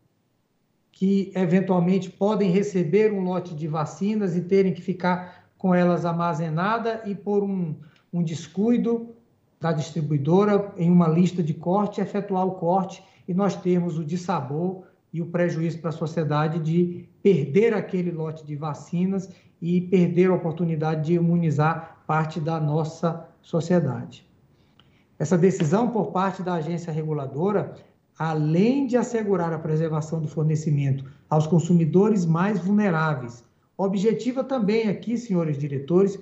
que eventualmente podem receber um lote de vacinas e terem que ficar com elas armazenadas e por um descuido da distribuidora em uma lista de corte, efetuar o corte e nós termos o dissabor e o prejuízo para a sociedade de perder aquele lote de vacinas e perder a oportunidade de imunizar parte da nossa sociedade. Essa decisão por parte da agência reguladora, além de assegurar a preservação do fornecimento aos consumidores mais vulneráveis, objetiva também aqui, senhores diretores,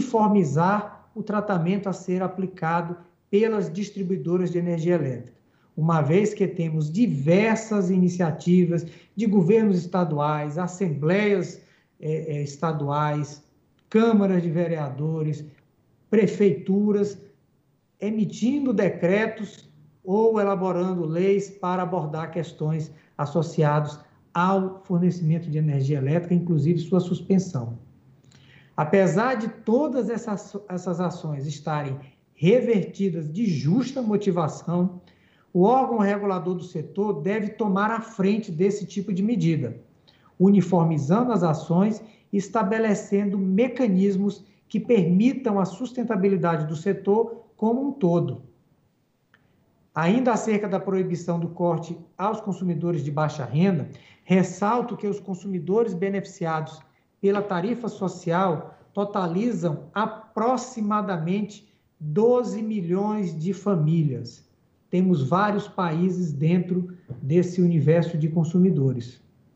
uniformizar o tratamento a ser aplicado pelas distribuidoras de energia elétrica. uma vez que temos diversas iniciativas de governos estaduais, assembleias estaduais, câmaras de vereadores, prefeituras, emitindo decretos ou elaborando leis para abordar questões associadas ao fornecimento de energia elétrica, inclusive sua suspensão. Apesar de todas essas ações estarem revertidas de justa motivação, o órgão regulador do setor deve tomar a frente desse tipo de medida, uniformizando as ações e estabelecendo mecanismos que permitam a sustentabilidade do setor como um todo. Ainda acerca da proibição do corte aos consumidores de baixa renda, ressalto que os consumidores beneficiados pela tarifa social totalizam aproximadamente 12 milhões de famílias. Temos vários países dentro desse universo de consumidores.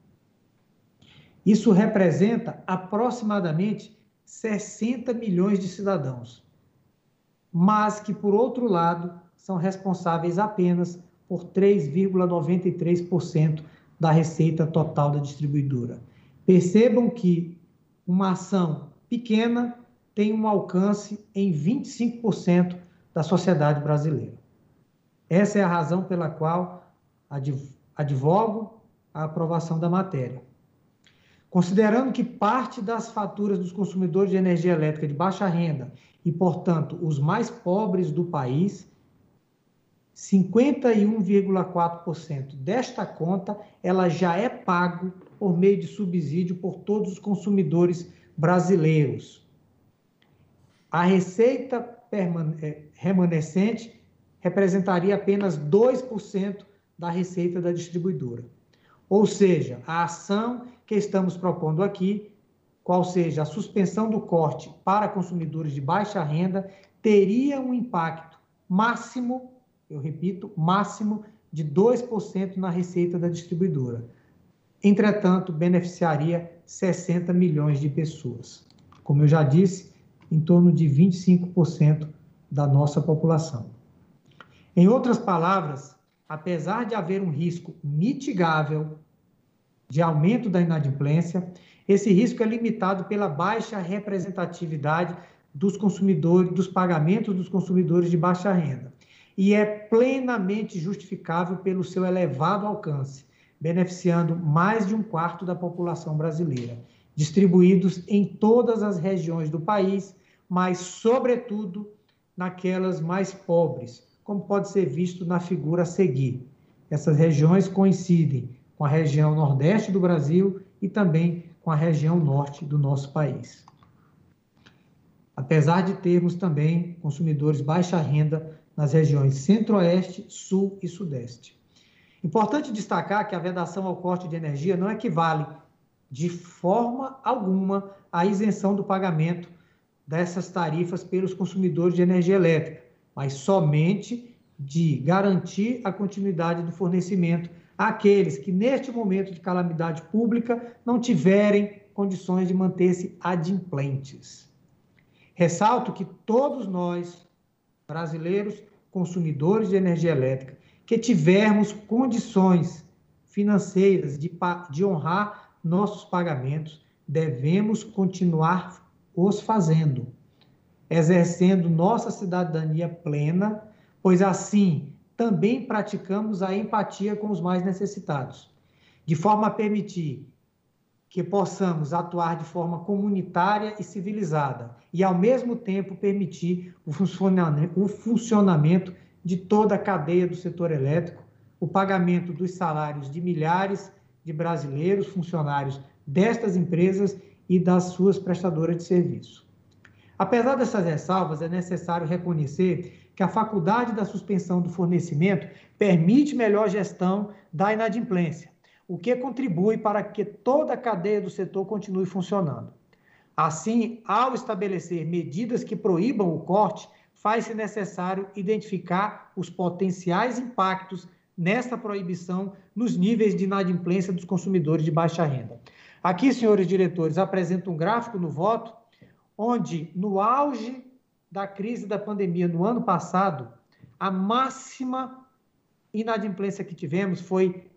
Isso representa aproximadamente 60 milhões de cidadãos, mas que, por outro lado, são responsáveis apenas por 3,93% da receita total da distribuidora. Percebam que uma ação pequena tem um alcance em 25% da sociedade brasileira. Essa é a razão pela qual advogo a aprovação da matéria. Considerando que parte das faturas dos consumidores de energia elétrica de baixa renda e, portanto, os mais pobres do país, 51,4% desta conta ela já é pago por meio de subsídio por todos os consumidores brasileiros. A receita remanescente representaria apenas 2% da receita da distribuidora. Ou seja, a ação que estamos propondo aqui, qual seja a suspensão do corte para consumidores de baixa renda, teria um impacto máximo, eu repito, máximo de 2% na receita da distribuidora. Entretanto, beneficiaria 60 milhões de pessoas. Como eu já disse, em torno de 25% da nossa população. Em outras palavras, apesar de haver um risco mitigável de aumento da inadimplência, esse risco é limitado pela baixa representatividade dos consumidores, dos pagamentos dos consumidores de baixa renda, e é plenamente justificável pelo seu elevado alcance, beneficiando mais de 1/4 da população brasileira, distribuídos em todas as regiões do país, mas, sobretudo, naquelas mais pobres, como pode ser visto na figura a seguir. Essas regiões coincidem com a região nordeste do Brasil e também com a região norte do nosso país. Apesar de termos também consumidores baixa renda nas regiões centro-oeste, sul e sudeste. Importante destacar que a vedação ao corte de energia não equivale de forma alguma à isenção do pagamento dessas tarifas pelos consumidores de energia elétrica, mas somente de garantir a continuidade do fornecimento àqueles que, neste momento de calamidade pública, não tiverem condições de manter-se adimplentes. Ressalto que todos nós, brasileiros, consumidores de energia elétrica, que tivermos condições financeiras de honrar nossos pagamentos, devemos continuar os fazendo, exercendo nossa cidadania plena, pois assim também praticamos a empatia com os mais necessitados, de forma a permitir que possamos atuar de forma comunitária e civilizada e, ao mesmo tempo, permitir o funcionamento de toda a cadeia do setor elétrico, o pagamento dos salários de milhares de brasileiros, funcionários destas empresas e das suas prestadoras de serviço. Apesar dessas ressalvas, é necessário reconhecer que a faculdade da suspensão do fornecimento permite melhor gestão da inadimplência, o que contribui para que toda a cadeia do setor continue funcionando. Assim, ao estabelecer medidas que proíbam o corte, faz-se necessário identificar os potenciais impactos nesta proibição nos níveis de inadimplência dos consumidores de baixa renda. Aqui, senhores diretores, apresento um gráfico no voto, onde, no auge da crise da pandemia no ano passado, a máxima inadimplência que tivemos foi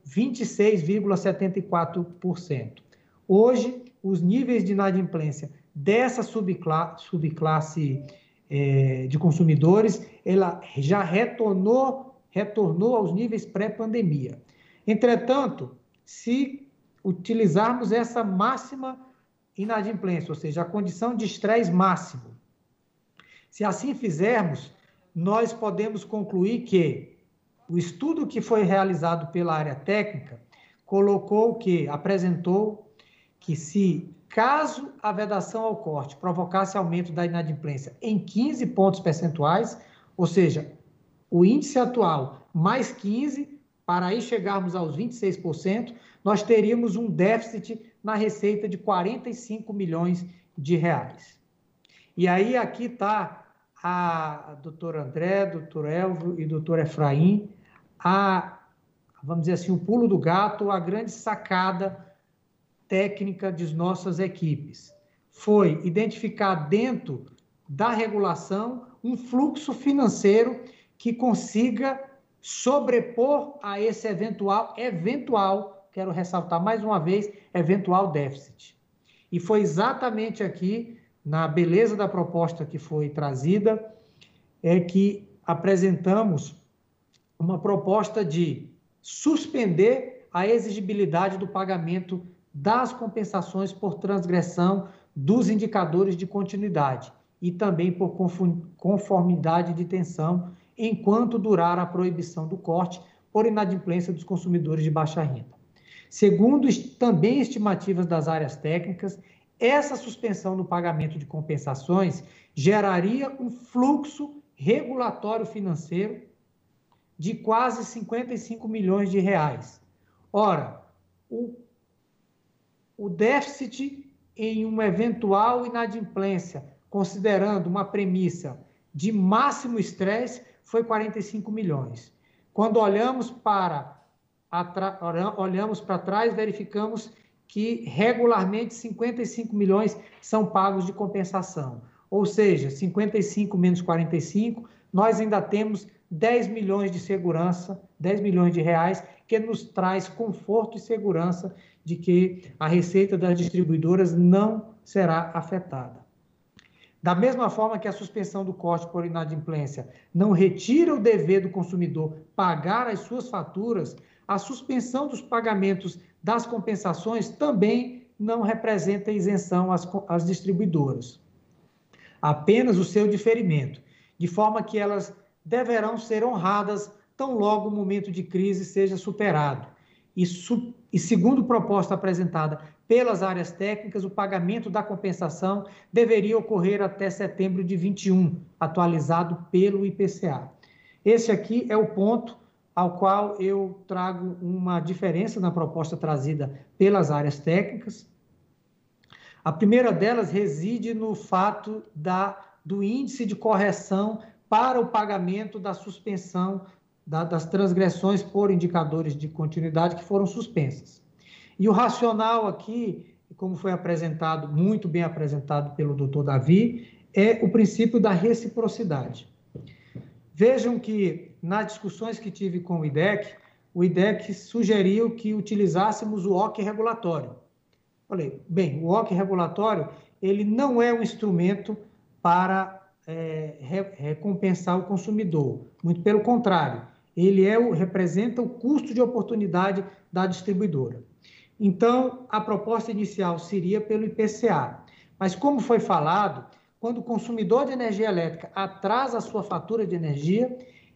26,74%. Hoje, os níveis de inadimplência dessa subclasse de consumidores, ela já retornou aos níveis pré-pandemia. Entretanto, se utilizarmos essa máxima inadimplência, ou seja, a condição de estresse máximo, se assim fizermos, nós podemos concluir que o estudo que foi realizado pela área técnica apresentou que se caso a vedação ao corte provocasse aumento da inadimplência em 15 pontos percentuais, ou seja, o índice atual mais 15, para aí chegarmos aos 26%, nós teríamos um déficit na receita de 45 milhões de reais. E aí aqui está a doutora André, doutor Elvio e doutor Efraim, vamos dizer assim, o pulo do gato, a grande sacada técnica de nossas equipes. Foi identificar dentro da regulação um fluxo financeiro que consiga sobrepor a esse eventual, quero ressaltar mais uma vez, eventual déficit. E foi exatamente aqui, na beleza da proposta que foi trazida, que apresentamos uma proposta de suspender a exigibilidade do pagamento das compensações por transgressão dos indicadores de continuidade e também por conformidade de tensão, enquanto durar a proibição do corte por inadimplência dos consumidores de baixa renda. Segundo também estimativas das áreas técnicas, essa suspensão no pagamento de compensações geraria um fluxo regulatório financeiro de quase 55 milhões de reais. Ora, o déficit em uma eventual inadimplência, considerando uma premissa de máximo estresse, foi 45 milhões. Quando olhamos para trás, verificamos que regularmente 55 milhões são pagos de compensação. Ou seja, 55 menos 45, nós ainda temos 10 milhões de segurança, 10 milhões de reais, que nos traz conforto e segurança de que a receita das distribuidoras não será afetada. Da mesma forma que a suspensão do corte por inadimplência não retira o dever do consumidor pagar as suas faturas, a suspensão dos pagamentos das compensações também não representa isenção às distribuidoras. Apenas o seu diferimento, de forma que elas deverão ser honradas tão logo o momento de crise seja superado. E segundo proposta apresentada pelas áreas técnicas, o pagamento da compensação deveria ocorrer até setembro de 21, atualizado pelo IPCA. Esse aqui é o ponto ao qual eu trago uma diferença na proposta trazida pelas áreas técnicas. A primeira delas reside no fato do índice de correção para o pagamento da suspensão das transgressões por indicadores de continuidade que foram suspensas. E o racional aqui, como foi apresentado, muito bem apresentado pelo doutor Davi, é o princípio da reciprocidade. Vejam que, nas discussões que tive com o IDEC sugeriu que utilizássemos o OC regulatório. Falei, bem, o OC regulatório, ele não é um instrumento para recompensar o consumidor, muito pelo contrário, ele representa o custo de oportunidade da distribuidora. Então, a proposta inicial seria pelo IPCA, mas como foi falado, quando o consumidor de energia elétrica atrasa a sua fatura de energia,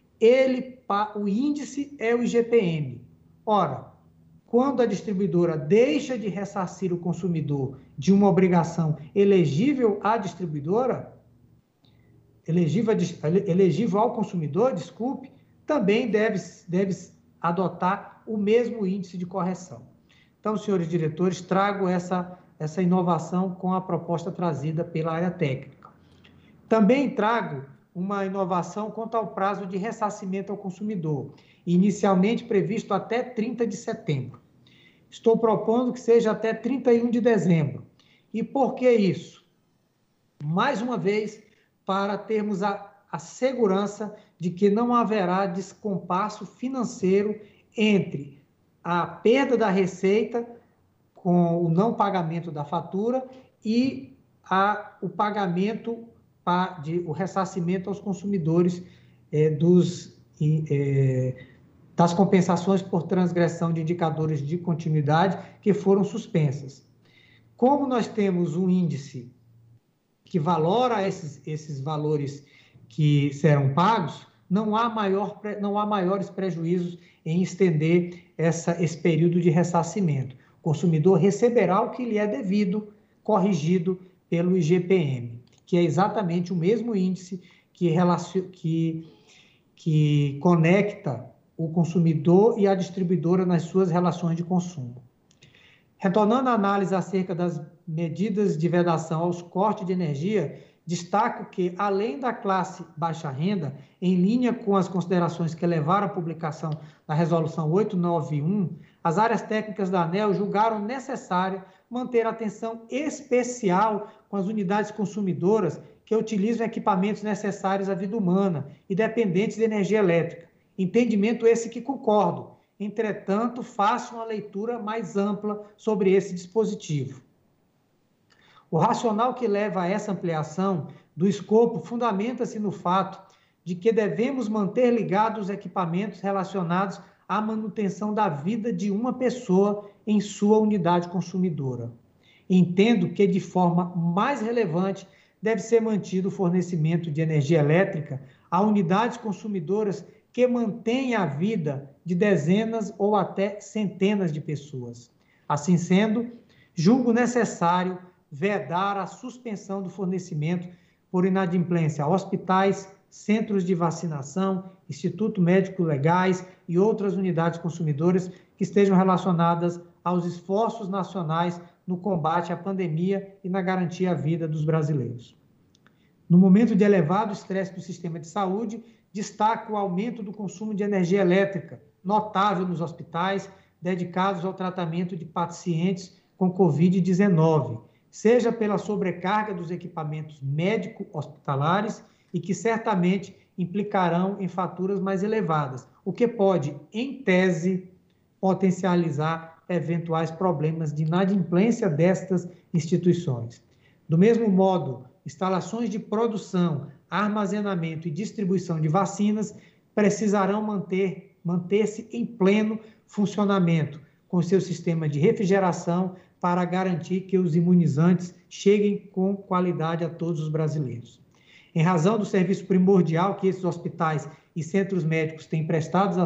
o índice é o IGPM. Ora, quando a distribuidora deixa de ressarcir o consumidor de uma obrigação elegível à distribuidora, elegível ao consumidor, desculpe, também deve adotar o mesmo índice de correção. Então, senhores diretores, trago essa inovação com a proposta trazida pela área técnica. Também trago uma inovação quanto ao prazo de ressarcimento ao consumidor, inicialmente previsto até 30 de setembro. Estou propondo que seja até 31 de dezembro. E por que isso? Mais uma vez, para termos a segurança de que não haverá descompasso financeiro entre a perda da receita com o não pagamento da fatura e o pagamento, o ressarcimento aos consumidores das compensações por transgressão de indicadores de continuidade que foram suspensas. Como nós temos um índice que valora esses valores que serão pagos, não há maiores prejuízos em estender esse período de ressarcimento. O consumidor receberá o que lhe é devido, corrigido pelo IGPM, que é exatamente o mesmo índice que conecta o consumidor e a distribuidora nas suas relações de consumo. Retornando à análise acerca das medidas de vedação aos cortes de energia, destaco que, além da classe baixa renda, em linha com as considerações que levaram à publicação da Resolução 891, as áreas técnicas da ANEEL julgaram necessário manter atenção especial com as unidades consumidoras que utilizam equipamentos necessários à vida humana e dependentes de energia elétrica. Entendimento esse que concordo. Entretanto, faço uma leitura mais ampla sobre esse dispositivo. O racional que leva a essa ampliação do escopo fundamenta-se no fato de que devemos manter ligados os equipamentos relacionados à manutenção da vida de uma pessoa em sua unidade consumidora. Entendo que, de forma mais relevante, deve ser mantido o fornecimento de energia elétrica a unidades consumidoras que mantêm a vida de dezenas ou até centenas de pessoas. Assim sendo, julgo necessário vedar a suspensão do fornecimento por inadimplência a hospitais, centros de vacinação, institutos médicos legais e outras unidades consumidoras que estejam relacionadas aos esforços nacionais no combate à pandemia e na garantia à vida dos brasileiros. No momento de elevado estresse do sistema de saúde, destaco o aumento do consumo de energia elétrica, notável nos hospitais dedicados ao tratamento de pacientes com Covid-19, seja pela sobrecarga dos equipamentos médico-hospitalares e que certamente implicarão em faturas mais elevadas, o que pode, em tese, potencializar eventuais problemas de inadimplência destas instituições. Do mesmo modo, instalações de produção, armazenamento e distribuição de vacinas precisarão manter-se em pleno funcionamento com seu sistema de refrigeração para garantir que os imunizantes cheguem com qualidade a todos os brasileiros. Em razão do serviço primordial que esses hospitais e centros médicos têm prestados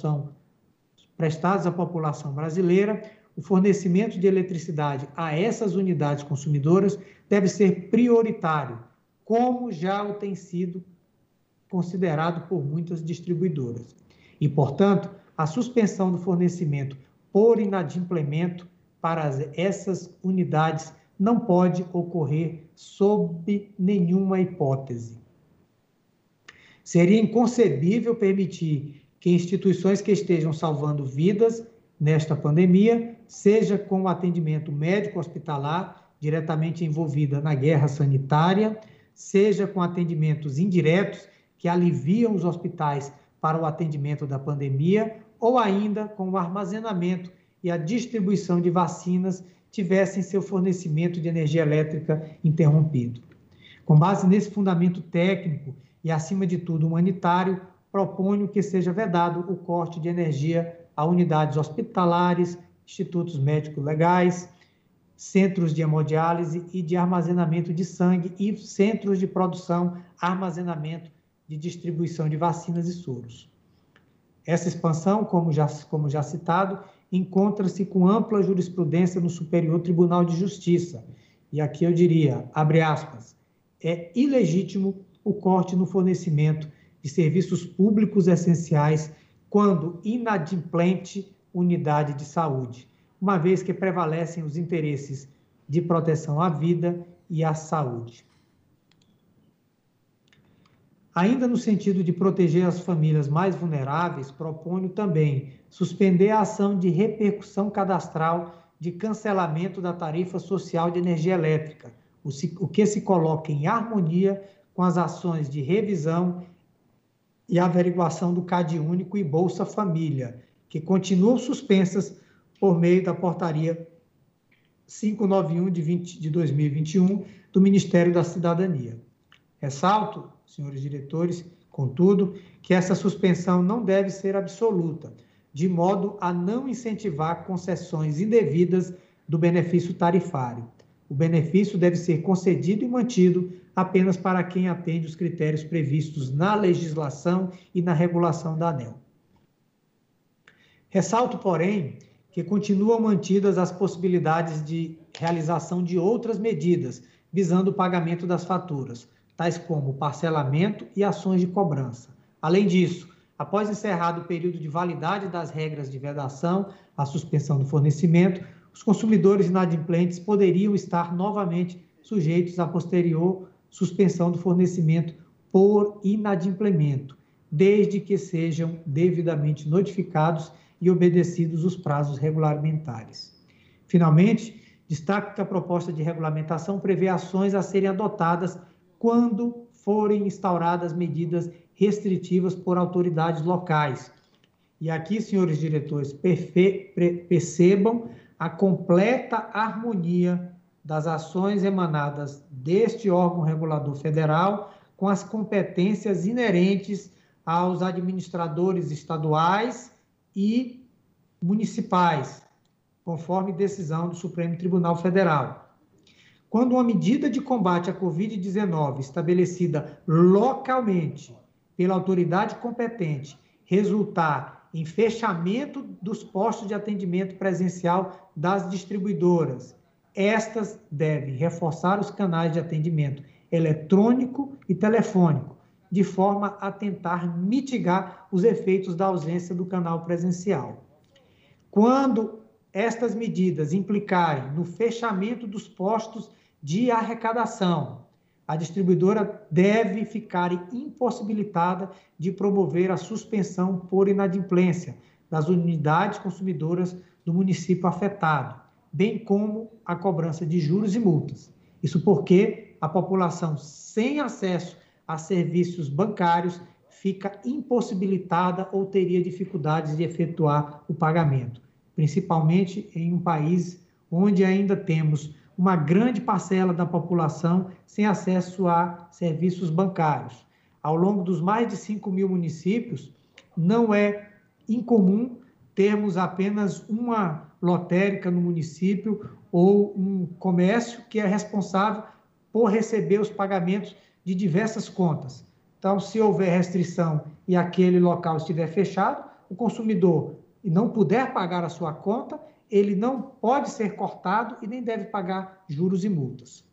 à população brasileira, o fornecimento de eletricidade a essas unidades consumidoras deve ser prioritário, como já o tem sido considerado por muitas distribuidoras. E, portanto, a suspensão do fornecimento por inadimplemento para essas unidades não pode ocorrer sob nenhuma hipótese. Seria inconcebível permitir que instituições que estejam salvando vidas nesta pandemia, seja com o atendimento médico hospitalar, diretamente envolvida na guerra sanitária, seja com atendimentos indiretos que aliviam os hospitais para o atendimento da pandemia, ou ainda com o armazenamento e a distribuição de vacinas tivessem seu fornecimento de energia elétrica interrompido. Com base nesse fundamento técnico e, acima de tudo, humanitário, proponho que seja vedado o corte de energia a unidades hospitalares, institutos médicos legais, centros de hemodiálise e de armazenamento de sangue e centros de produção, armazenamento de distribuição de vacinas e soros. Essa expansão, como já citado, encontra-se com ampla jurisprudência no Superior Tribunal de Justiça. E aqui eu diria, abre aspas, é ilegítimo o corte no fornecimento de serviços públicos essenciais quando inadimplente unidade de saúde, uma vez que prevalecem os interesses de proteção à vida e à saúde. Ainda no sentido de proteger as famílias mais vulneráveis, proponho também suspender a ação de repercussão cadastral de cancelamento da tarifa social de energia elétrica, o que se coloca em harmonia com as ações de revisão e a averiguação do CAD único e Bolsa Família, que continuam suspensas por meio da portaria 591 de 2021 do Ministério da Cidadania. Ressalto, senhores diretores, contudo, que essa suspensão não deve ser absoluta, de modo a não incentivar concessões indevidas do benefício tarifário. O benefício deve ser concedido e mantido apenas para quem atende os critérios previstos na legislação e na regulação da ANEEL. Ressalto, porém, que continuam mantidas as possibilidades de realização de outras medidas visando o pagamento das faturas, tais como parcelamento e ações de cobrança. Além disso, após encerrado o período de validade das regras de vedação, a suspensão do fornecimento, os consumidores inadimplentes poderiam estar novamente sujeitos à posterior suspensão do fornecimento por inadimplemento, desde que sejam devidamente notificados e obedecidos os prazos regulamentares. Finalmente, destaco que a proposta de regulamentação prevê ações a serem adotadas quando forem instauradas medidas restritivas por autoridades locais. E aqui, senhores diretores, percebam a completa harmonia das ações emanadas deste órgão regulador federal com as competências inerentes aos administradores estaduais e municipais, conforme decisão do Supremo Tribunal Federal. Quando uma medida de combate à Covid-19 estabelecida localmente pela autoridade competente resultar em fechamento dos postos de atendimento presencial das distribuidoras, estas devem reforçar os canais de atendimento eletrônico e telefônico, de forma a tentar mitigar os efeitos da ausência do canal presencial. Quando estas medidas implicarem no fechamento dos postos de arrecadação, a distribuidora deve ficar impossibilitada de promover a suspensão por inadimplência das unidades consumidoras do município afetado, bem como a cobrança de juros e multas. Isso porque a população sem acesso a serviços bancários fica impossibilitada ou teria dificuldades de efetuar o pagamento, principalmente em um país onde ainda temos uma grande parcela da população sem acesso a serviços bancários. Ao longo dos mais de 5 mil municípios, não é incomum termos apenas uma lotérica no município ou um comércio que é responsável por receber os pagamentos de diversas contas. Então, se houver restrição e aquele local estiver fechado, o consumidor e não puder pagar a sua conta, ele não pode ser cortado e nem deve pagar juros e multas.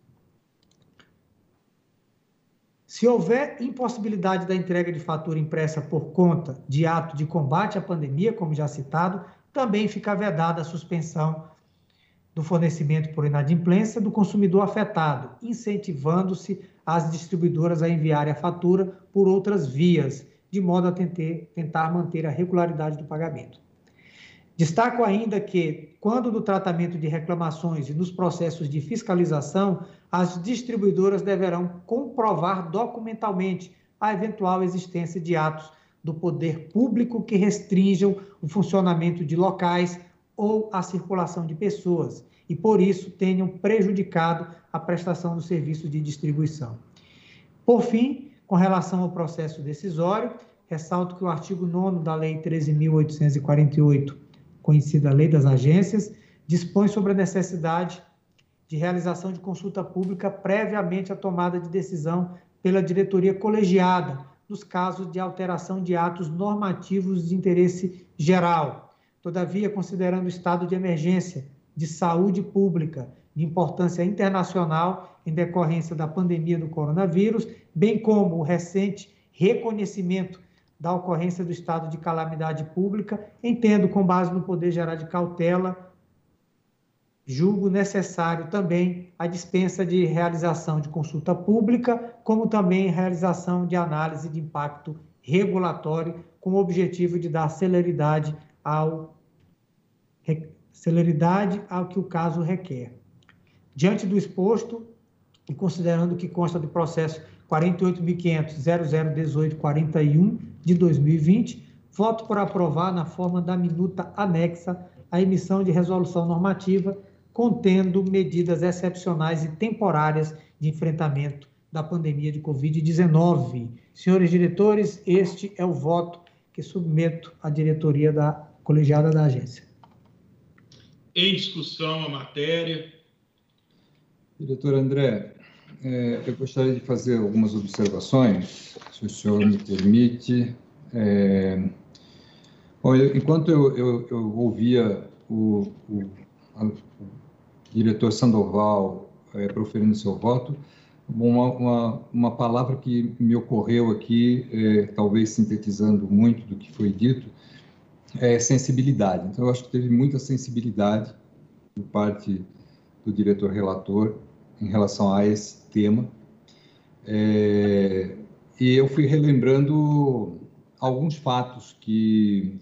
Se houver impossibilidade da entrega de fatura impressa por conta de ato de combate à pandemia, como já citado, também fica vedada a suspensão do fornecimento por inadimplência do consumidor afetado, incentivando-se as distribuidoras a enviarem a fatura por outras vias, de modo a tentar manter a regularidade do pagamento. Destaco ainda que, quando no tratamento de reclamações e nos processos de fiscalização, as distribuidoras deverão comprovar documentalmente a eventual existência de atos do poder público que restringam o funcionamento de locais ou a circulação de pessoas e, por isso, tenham prejudicado a prestação do serviço de distribuição. Por fim, com relação ao processo decisório, ressalto que o artigo 9º da Lei 13.848, conhecida Lei das Agências, dispõe sobre a necessidade de realização de consulta pública previamente à tomada de decisão pela diretoria colegiada, nos casos de alteração de atos normativos de interesse geral. Todavia, considerando o estado de emergência de saúde pública de importância internacional em decorrência da pandemia do coronavírus, bem como o recente reconhecimento da ocorrência do estado de calamidade pública, entendo, com base no poder geral de cautela, julgo necessário também a dispensa de realização de consulta pública, como também realização de análise de impacto regulatório, com o objetivo de dar celeridade ao que o caso requer. Diante do exposto, e considerando que consta do processo 48.500.0018.41 de 2020, voto por aprovar na forma da minuta anexa à emissão de resolução normativa contendo medidas excepcionais e temporárias de enfrentamento da pandemia de Covid-19. Senhores diretores, este é o voto que submeto à diretoria da colegiada da agência. Em discussão a matéria. Diretor André, eu gostaria de fazer algumas observações, se o senhor me permite. Enquanto eu ouvia o diretor Sandoval proferindo seu voto, uma palavra que me ocorreu aqui, talvez sintetizando muito do que foi dito, é sensibilidade. Então, eu acho que teve muita sensibilidade por parte do diretor relator em relação a esse tema. E eu fui relembrando alguns fatos que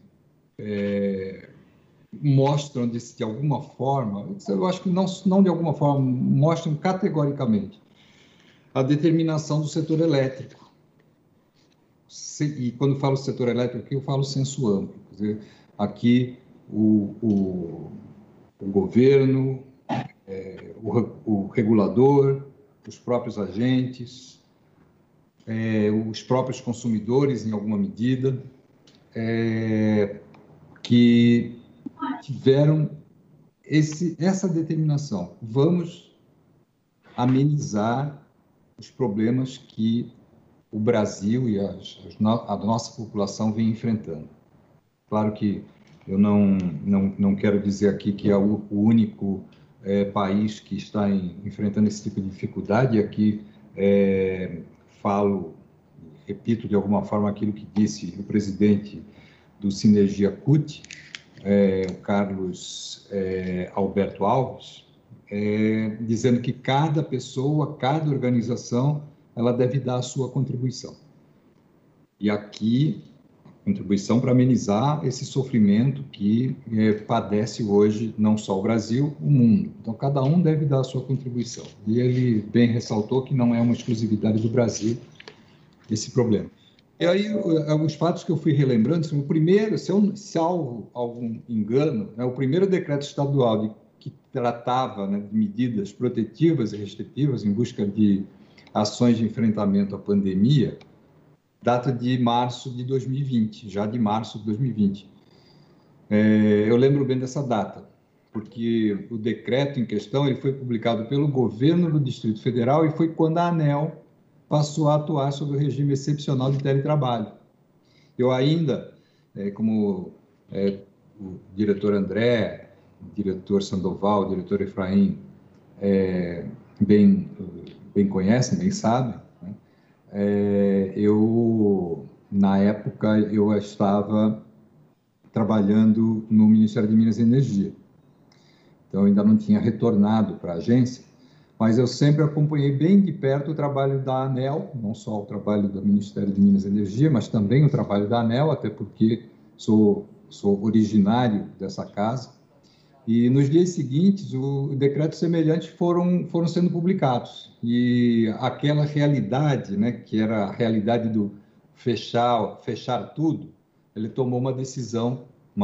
mostram, de alguma forma, eu acho que não de alguma forma, mostram categoricamente a determinação do setor elétrico. E quando falo setor elétrico aqui, eu falo senso amplo. Quer dizer, aqui o governo, o regulador, os próprios agentes, os próprios consumidores, em alguma medida, que tiveram essa determinação. Vamos amenizar os problemas que o Brasil e a nossa população vem enfrentando. Claro que eu não quero dizer aqui que é o único país que está enfrentando esse tipo de dificuldade. Aqui repito de alguma forma aquilo que disse o presidente do Sinergia CUT, o Carlos Alberto Alves, dizendo que cada pessoa, cada organização, ela deve dar a sua contribuição. E aqui, a contribuição para amenizar esse sofrimento que padece hoje, não só o Brasil, o mundo. Então, cada um deve dar a sua contribuição. E ele bem ressaltou que não é uma exclusividade do Brasil esse problema. E aí, os fatos que eu fui relembrando, o primeiro, salvo algum engano, o primeiro decreto estadual que tratava de medidas protetivas e restritivas em busca de ações de enfrentamento à pandemia, data de março de 2020, já de março de 2020. Eu lembro bem dessa data, porque o decreto em questão ele foi publicado pelo governo do Distrito Federal e foi quando a ANEEL passou a atuar sobre o regime excepcional de teletrabalho. Eu ainda, como o diretor André, o diretor Sandoval, o diretor Efraim bem conhecem, bem sabem, né? Na época, eu estava trabalhando no Ministério de Minas e Energia. Então, eu ainda não tinha retornado para a agência, mas eu sempre acompanhei bem de perto o trabalho da ANEEL, não só o trabalho do Ministério de Minas e Energia, mas também o trabalho da ANEEL, até porque sou originário dessa casa. E nos dias seguintes, o decreto semelhante foram sendo publicados. E aquela realidade, que era a realidade do fechar tudo, ele tomou uma dimensão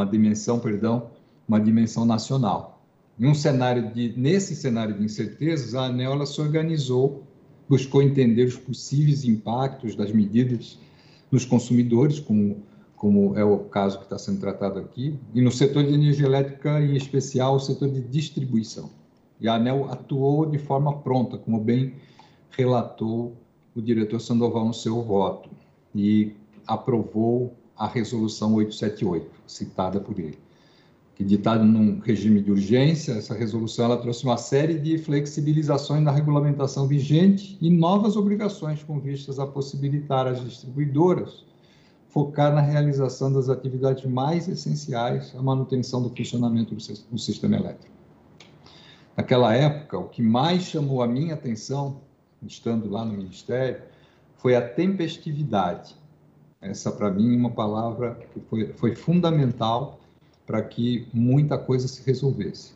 nacional. Nesse cenário de incertezas, a ANEEL ela se organizou, buscou entender os possíveis impactos das medidas nos consumidores, como é o caso que está sendo tratado aqui, e no setor de energia elétrica, em especial, o setor de distribuição. E a ANEEL atuou de forma pronta, como bem relatou o diretor Sandoval no seu voto, e aprovou a resolução 878, citada por ele. Que, ditada num regime de urgência, essa resolução ela trouxe uma série de flexibilizações na regulamentação vigente e novas obrigações com vistas a possibilitar às distribuidoras focar na realização das atividades mais essenciais à manutenção do funcionamento do sistema elétrico. Naquela época, o que mais chamou a minha atenção, estando lá no Ministério, foi a tempestividade. Essa, para mim, é uma palavra que foi fundamental para que muita coisa se resolvesse.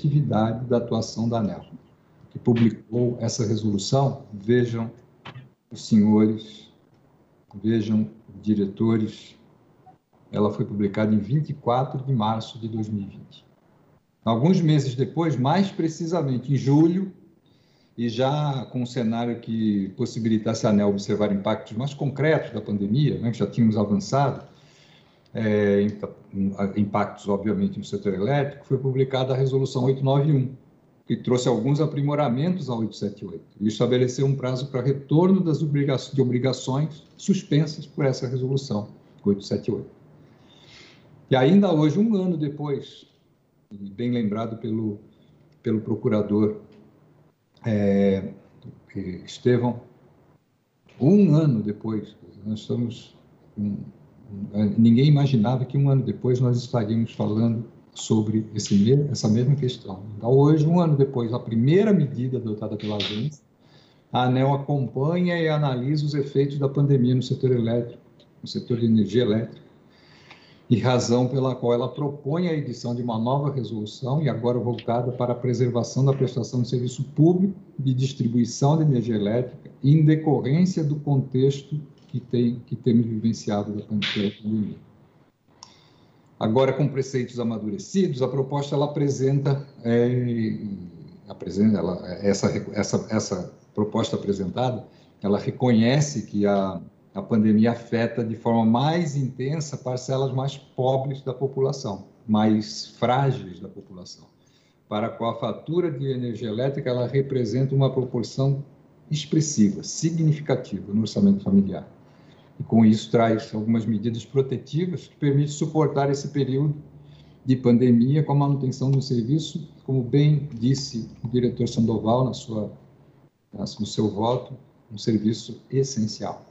Tempestividade da atuação da ANEEL, que publicou essa resolução, vejam os senhores, vejam, diretores, ela foi publicada em 24 de março de 2020. Alguns meses depois, mais precisamente em julho, e já com um cenário que possibilitasse a ANEEL observar impactos mais concretos da pandemia, né, que já tínhamos avançado, impactos, obviamente, no setor elétrico, foi publicada a Resolução 891, que trouxe alguns aprimoramentos à 878 e estabeleceu um prazo para retorno das obrigações suspensas por essa Resolução 878. E ainda hoje, um ano depois, bem lembrado pelo procurador Estevão, um ano depois, nós estamos... ninguém imaginava que um ano depois nós estaríamos falando sobre essa mesma questão. Então, hoje, um ano depois, a primeira medida adotada pela agência, a ANEEL acompanha e analisa os efeitos da pandemia no setor elétrico, no setor de energia elétrica, e razão pela qual ela propõe a edição de uma nova resolução, e agora voltada para a preservação da prestação de serviço público de distribuição de energia elétrica, em decorrência do contexto que temos vivenciado da pandemia. Agora, com preceitos amadurecidos, a proposta ela apresenta essa proposta apresentada, ela reconhece que a pandemia afeta de forma mais intensa parcelas mais pobres da população, mais frágeis da população, para a qual a fatura de energia elétrica ela representa uma proporção expressiva, significativa no orçamento familiar. E com isso traz algumas medidas protetivas que permitem suportar esse período de pandemia com a manutenção do serviço, como bem disse o diretor Sandoval no seu voto, um serviço essencial.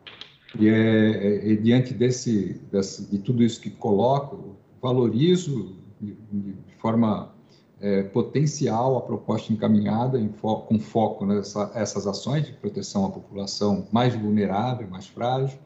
E diante de tudo isso que coloco, valorizo de forma potencial a proposta encaminhada com foco nessas ações de proteção à população mais vulnerável, mais frágil.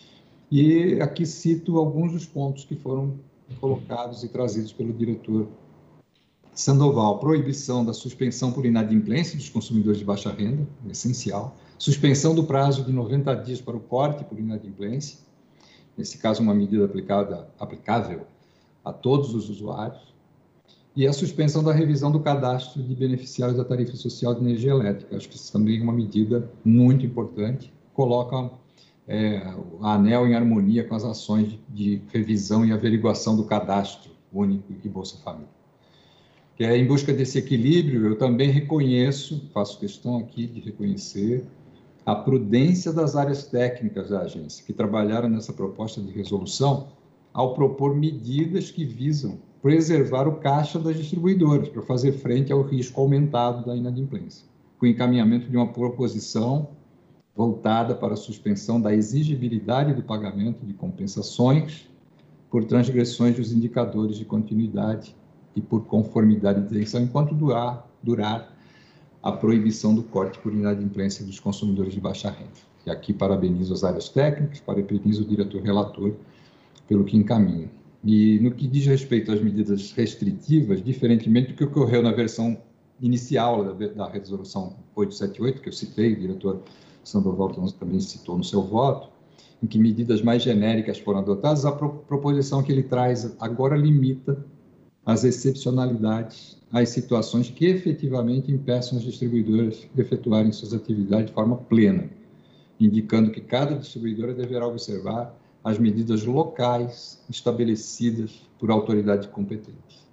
E aqui cito alguns dos pontos que foram colocados e trazidos pelo diretor Sandoval. Proibição da suspensão por inadimplência dos consumidores de baixa renda, essencial. Suspensão do prazo de 90 dias para o corte por inadimplência. Nesse caso, uma medida aplicável a todos os usuários. E a suspensão da revisão do cadastro de beneficiários da tarifa social de energia elétrica. Acho que isso também é uma medida muito importante. Coloca a ANEEL em harmonia com as ações de revisão e averiguação do cadastro único e Bolsa Família. Que em busca desse equilíbrio, eu também reconheço, faço questão aqui de reconhecer, a prudência das áreas técnicas da agência, que trabalharam nessa proposta de resolução ao propor medidas que visam preservar o caixa das distribuidoras para fazer frente ao risco aumentado da inadimplência, com o encaminhamento de uma proposição voltada para a suspensão da exigibilidade do pagamento de compensações por transgressões dos indicadores de continuidade e por conformidade de isenção, enquanto durar a proibição do corte por inadimplência dos consumidores de baixa renda. E aqui parabenizo as áreas técnicas, parabenizo o diretor relator pelo que encaminha. E no que diz respeito às medidas restritivas, diferentemente do que ocorreu na versão inicial da resolução 878, que eu citei, o diretor Sandoval também citou no seu voto, em que medidas mais genéricas foram adotadas, a proposição que ele traz agora limita as excepcionalidades às situações que efetivamente impeçam as distribuidoras de efetuarem suas atividades de forma plena, indicando que cada distribuidora deverá observar as medidas locais estabelecidas por autoridade competente.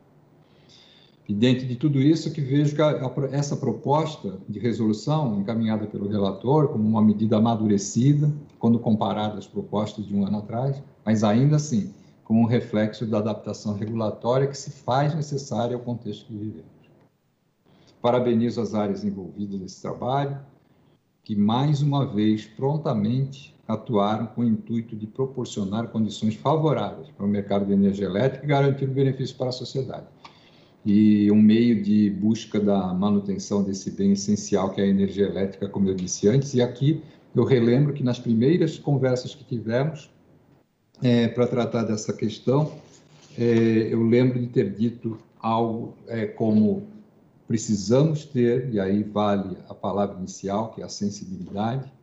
E dentro de tudo isso que vejo que essa proposta de resolução encaminhada pelo relator como uma medida amadurecida, quando comparada às propostas de um ano atrás, mas ainda assim como um reflexo da adaptação regulatória que se faz necessária ao contexto que vivemos. Parabenizo as áreas envolvidas nesse trabalho, que mais uma vez prontamente atuaram com o intuito de proporcionar condições favoráveis para o mercado de energia elétrica e garantir o benefício para a sociedade. E um meio de busca da manutenção desse bem essencial que é a energia elétrica, como eu disse antes. E aqui eu relembro que nas primeiras conversas que tivemos para tratar dessa questão, eu lembro de ter dito algo como precisamos ter, e aí vale a palavra inicial, que é a sensibilidade,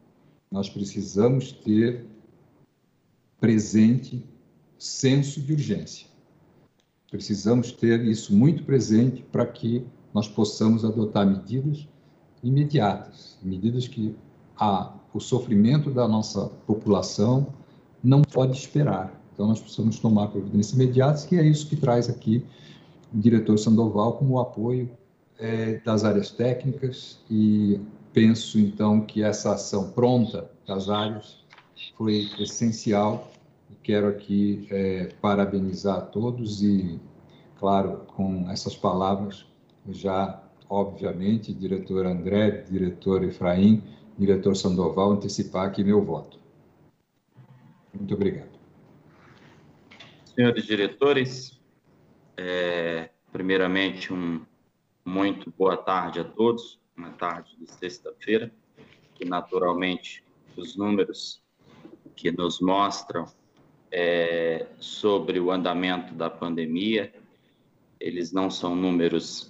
nós precisamos ter presente senso de urgência. Precisamos ter isso muito presente para que nós possamos adotar medidas imediatas, medidas que o sofrimento da nossa população não pode esperar. Então, nós precisamos tomar providências imediatas, e é isso que traz aqui o diretor Sandoval como apoio das áreas técnicas, e penso, então, que essa ação pronta das áreas foi essencial. Quero aqui parabenizar a todos e, claro, com essas palavras, já, obviamente, diretor André, diretor Efraim, diretor Sandoval, antecipar aqui meu voto. Muito obrigado. Senhores diretores, primeiramente, muito boa tarde a todos, uma tarde de sexta-feira, que naturalmente os números que nos mostram sobre o andamento da pandemia, eles não são números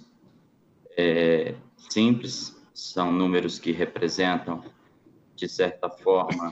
simples, são números que representam, de certa forma,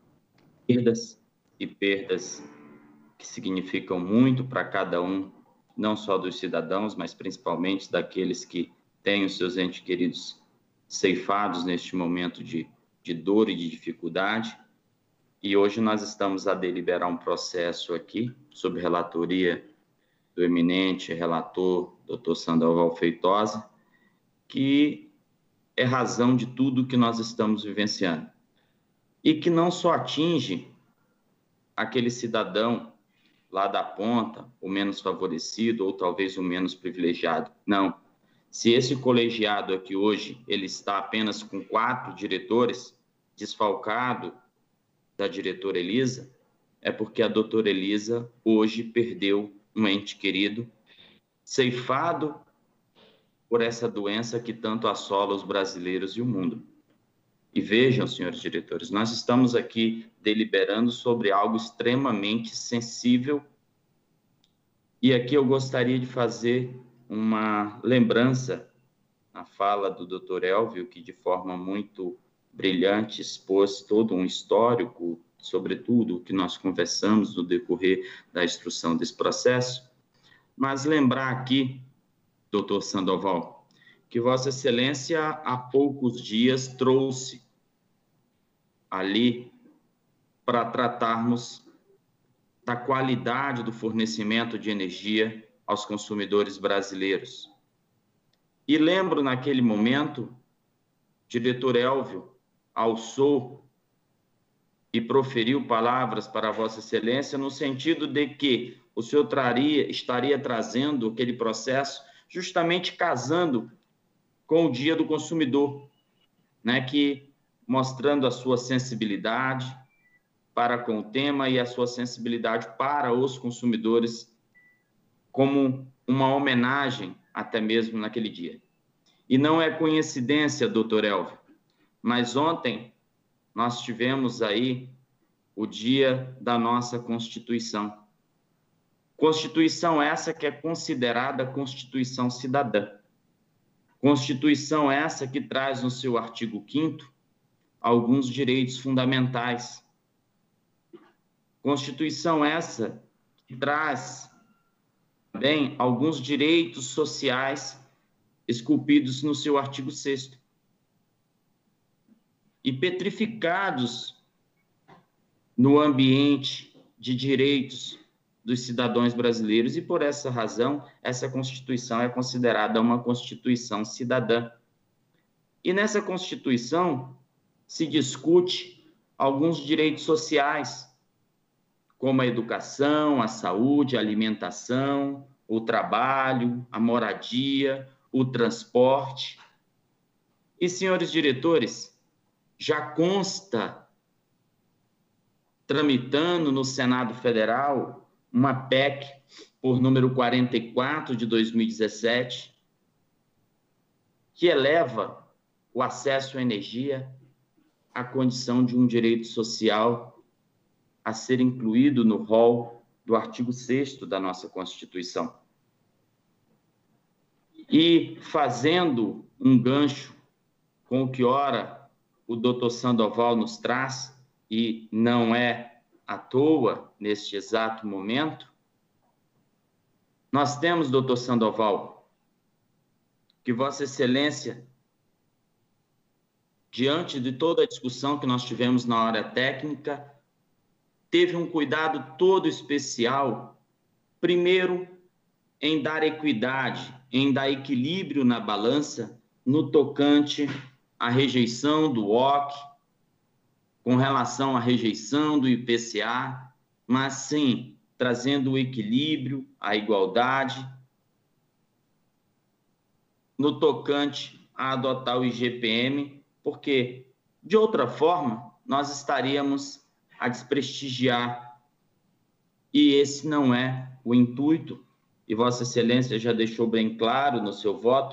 perdas que significam muito para cada um, não só dos cidadãos, mas principalmente daqueles que têm os seus entes queridos ceifados neste momento de dor e de dificuldade. E hoje nós estamos a deliberar um processo aqui, sob relatoria do eminente relator, Dr. Sandoval Feitosa, que é razão de tudo que nós estamos vivenciando. E que não só atinge aquele cidadão lá da ponta, o menos favorecido ou talvez o menos privilegiado. Não. Se esse colegiado aqui hoje, ele está apenas com 4 diretores, desfalcado da diretora Elisa, é porque a doutora Elisa hoje perdeu um ente querido, ceifado por essa doença que tanto assola os brasileiros e o mundo. E vejam, senhores diretores, nós estamos aqui deliberando sobre algo extremamente sensível, e aqui eu gostaria de fazer uma lembrança na fala do Dr. Elvio, que de forma muito brilhante expôs todo um histórico, sobretudo o que nós conversamos no decorrer da instrução desse processo, mas lembrar aqui, doutor Sandoval, que Vossa Excelência há poucos dias trouxe ali para tratarmos da qualidade do fornecimento de energia aos consumidores brasileiros. E lembro, naquele momento, diretor Elvio alçou e proferiu palavras para Vossa Excelência no sentido de que o senhor estaria trazendo aquele processo justamente casando com o Dia do Consumidor, né, que mostrando a sua sensibilidade para com o tema e a sua sensibilidade para os consumidores como uma homenagem até mesmo naquele dia. E não é coincidência, doutor Elvio, mas ontem nós tivemos aí o dia da nossa Constituição. Constituição essa que é considerada Constituição cidadã. Constituição essa que traz no seu artigo 5º alguns direitos fundamentais. Constituição essa que traz também alguns direitos sociais esculpidos no seu artigo 6º. E petrificados no ambiente de direitos dos cidadãos brasileiros, e por essa razão, essa Constituição é considerada uma Constituição cidadã. E nessa Constituição se discute alguns direitos sociais, como a educação, a saúde, a alimentação, o trabalho, a moradia, o transporte. E, senhores diretores, já consta, tramitando no Senado Federal, uma PEC por número 44 de 2017, que eleva o acesso à energia à condição de um direito social a ser incluído no rol do artigo 6º da nossa Constituição. E fazendo um gancho com o que ora o doutor Sandoval nos traz, e não é à toa neste exato momento, nós temos, doutor Sandoval, que Vossa Excelência, diante de toda a discussão que nós tivemos na hora técnica, teve um cuidado todo especial, primeiro, em dar equidade, em dar equilíbrio na balança, no tocante à rejeição do OC, com relação à rejeição do IPCA, mas sim trazendo o equilíbrio, a igualdade, no tocante a adotar o IGPM, porque, de outra forma, nós estaríamos a desprestigiar, e esse não é o intuito, e Vossa Excelência já deixou bem claro no seu voto.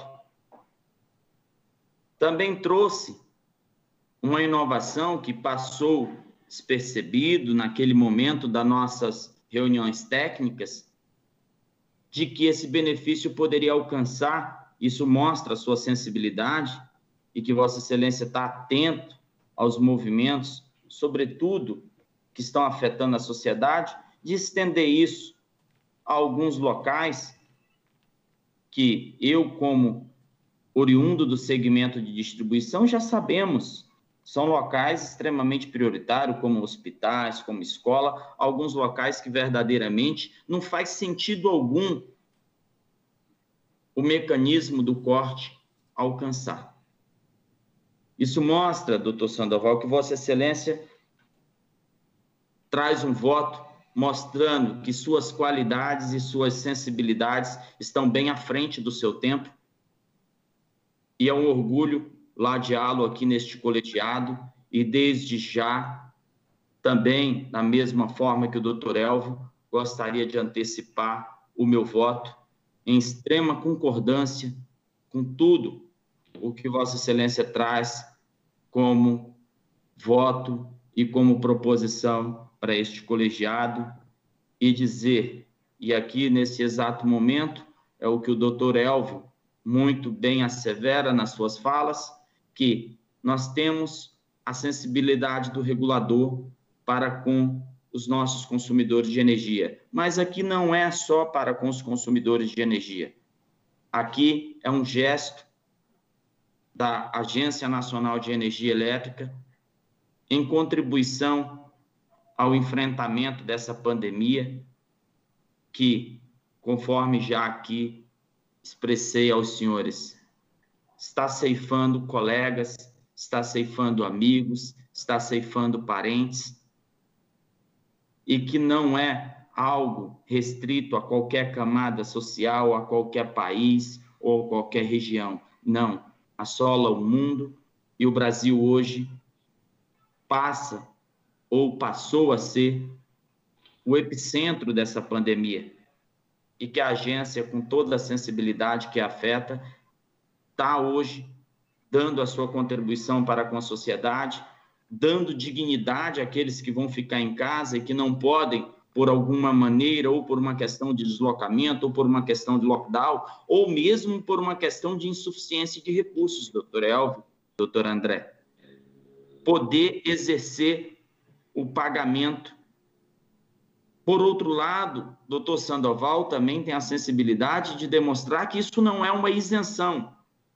Também trouxe uma inovação que passou despercebido naquele momento das nossas reuniões técnicas, de que esse benefício poderia alcançar, isso mostra a sua sensibilidade, e que Vossa Excelência está atento aos movimentos, sobretudo, que estão afetando a sociedade, de estender isso a alguns locais que eu, como oriundo do segmento de distribuição, já sabemos, são locais extremamente prioritários, como hospitais, como escola, alguns locais que verdadeiramente não faz sentido algum o mecanismo do corte alcançar. Isso mostra, doutor Sandoval, que Vossa Excelência traz um voto mostrando que suas qualidades e suas sensibilidades estão bem à frente do seu tempo, e é um orgulho ladeá-lo aqui neste colegiado, e desde já, também, da mesma forma que o doutor Elvio, gostaria de antecipar o meu voto em extrema concordância com tudo o que Vossa Excelência traz como voto e como proposição para este colegiado, e dizer, e aqui nesse exato momento, é o que o doutor Elvio muito bem assevera nas suas falas, que nós temos a sensibilidade do regulador para com os nossos consumidores de energia. Mas aqui não é só para com os consumidores de energia. Aqui é um gesto da Agência Nacional de Energia Elétrica em contribuição ao enfrentamento dessa pandemia que, conforme já aqui expressei aos senhores, está ceifando colegas, está ceifando amigos, está ceifando parentes, e que não é algo restrito a qualquer camada social, a qualquer país ou qualquer região. Não, assola o mundo, e o Brasil hoje passa ou passou a ser o epicentro dessa pandemia, e que a agência, com toda a sensibilidade que afeta, está hoje dando a sua contribuição para com a sociedade, dando dignidade àqueles que vão ficar em casa e que não podem, por alguma maneira, ou por uma questão de deslocamento, ou por uma questão de lockdown, ou mesmo por uma questão de insuficiência de recursos, doutor Elvio, doutor André, poder exercer o pagamento. Por outro lado, doutor Sandoval também tem a sensibilidade de demonstrar que isso não é uma isenção,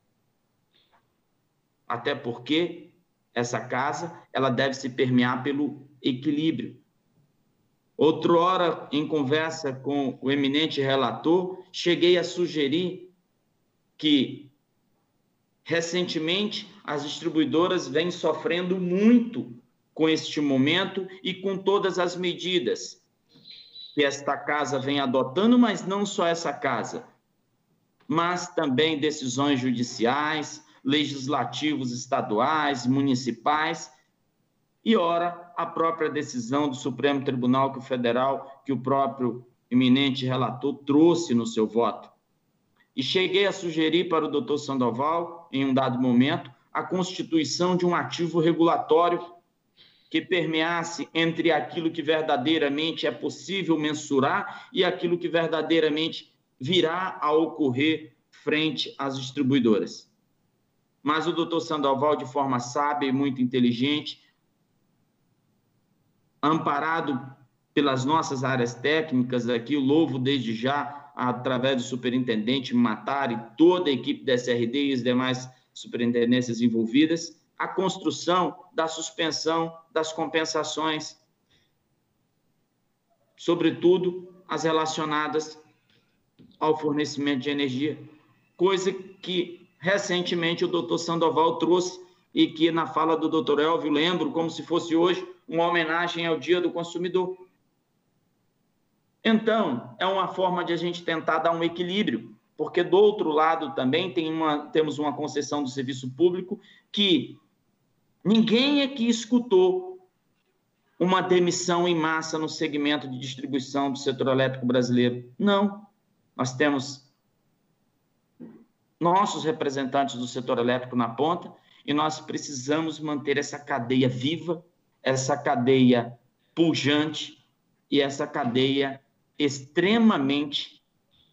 até porque essa casa ela deve se permear pelo equilíbrio. Outrora, em conversa com o eminente relator, cheguei a sugerir que, recentemente, as distribuidoras vêm sofrendo muito com este momento e com todas as medidas que esta casa vem adotando, mas não só essa casa, mas também decisões judiciais, legislativos estaduais, municipais, e ora a própria decisão do Supremo Tribunal Federal, que o próprio eminente relator trouxe no seu voto. E cheguei a sugerir para o doutor Sandoval, em um dado momento, a constituição de um ativo regulatório que permeasse entre aquilo que verdadeiramente é possível mensurar e aquilo que verdadeiramente virá a ocorrer frente às distribuidoras. mas o doutor Sandoval, de forma sábia e muito inteligente, amparado pelas nossas áreas técnicas aqui, eu louvo desde já, através do superintendente Matari, toda a equipe da SRD e as demais superintendências envolvidas, a construção da suspensão das compensações, sobretudo as relacionadas ao fornecimento de energia, coisa que recentemente o doutor Sandoval trouxe e que na fala do doutor Elvio lembro como se fosse hoje uma homenagem ao Dia do Consumidor. Então, é uma forma de a gente tentar dar um equilíbrio, porque do outro lado também temos uma concessão do serviço público que ninguém aqui escutou uma demissão em massa no segmento de distribuição do setor elétrico brasileiro. Não. Nós temos nossos representantes do setor elétrico na ponta e nós precisamos manter essa cadeia viva, essa cadeia pujante e essa cadeia extremamente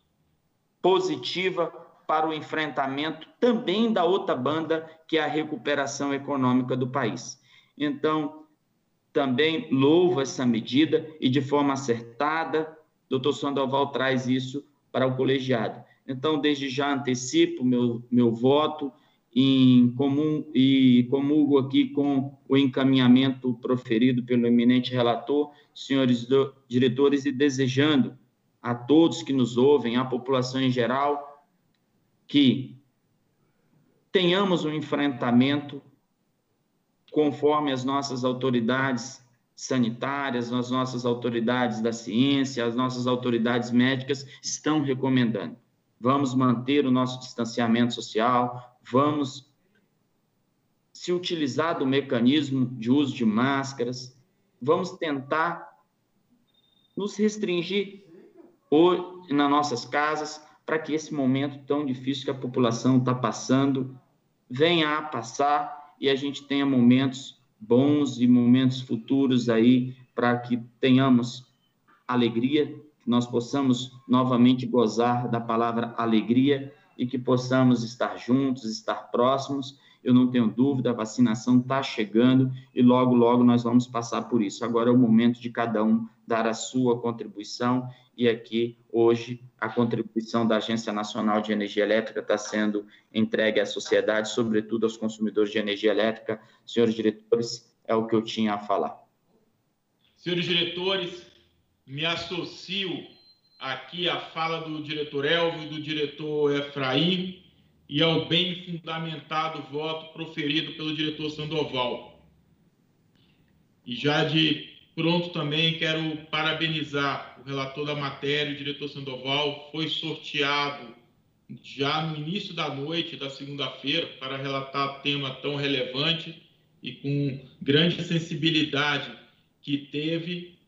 positiva para o enfrentamento também da outra banda, que é a recuperação econômica do país. Então, também louvo essa medida e, de forma acertada, o doutor Sandoval traz isso para o colegiado. Então, desde já antecipo meu voto em comum e comungo aqui com o encaminhamento proferido pelo eminente relator, senhores diretores, e desejando a todos que nos ouvem, à população em geral, que tenhamos um enfrentamento conforme as nossas autoridades sanitárias, as nossas autoridades da ciência, as nossas autoridades médicas estão recomendando. Vamos manter o nosso distanciamento social, vamos se utilizar do mecanismo de uso de máscaras, vamos tentar nos restringir hoje nas nossas casas para que esse momento tão difícil que a população está passando venha a passar e a gente tenha momentos bons e momentos futuros aí para que tenhamos alegria, que nós possamos novamente gozar da palavra alegria e que possamos estar juntos, estar próximos. Eu não tenho dúvida, a vacinação está chegando e logo, logo nós vamos passar por isso. Agora é o momento de cada um dar a sua contribuição e aqui, hoje, a contribuição da Agência Nacional de Energia Elétrica está sendo entregue à sociedade, sobretudo aos consumidores de energia elétrica. Senhores diretores, é o que eu tinha a falar. Senhores diretores, me associo aqui à fala do diretor Elvio e do diretor Efraim e ao bem fundamentado voto proferido pelo diretor Sandoval. E já de pronto também quero parabenizar o relator da matéria, o diretor Sandoval. Foi sorteado já no início da noite da segunda-feira para relatar tema tão relevante e com grande sensibilidade que teve,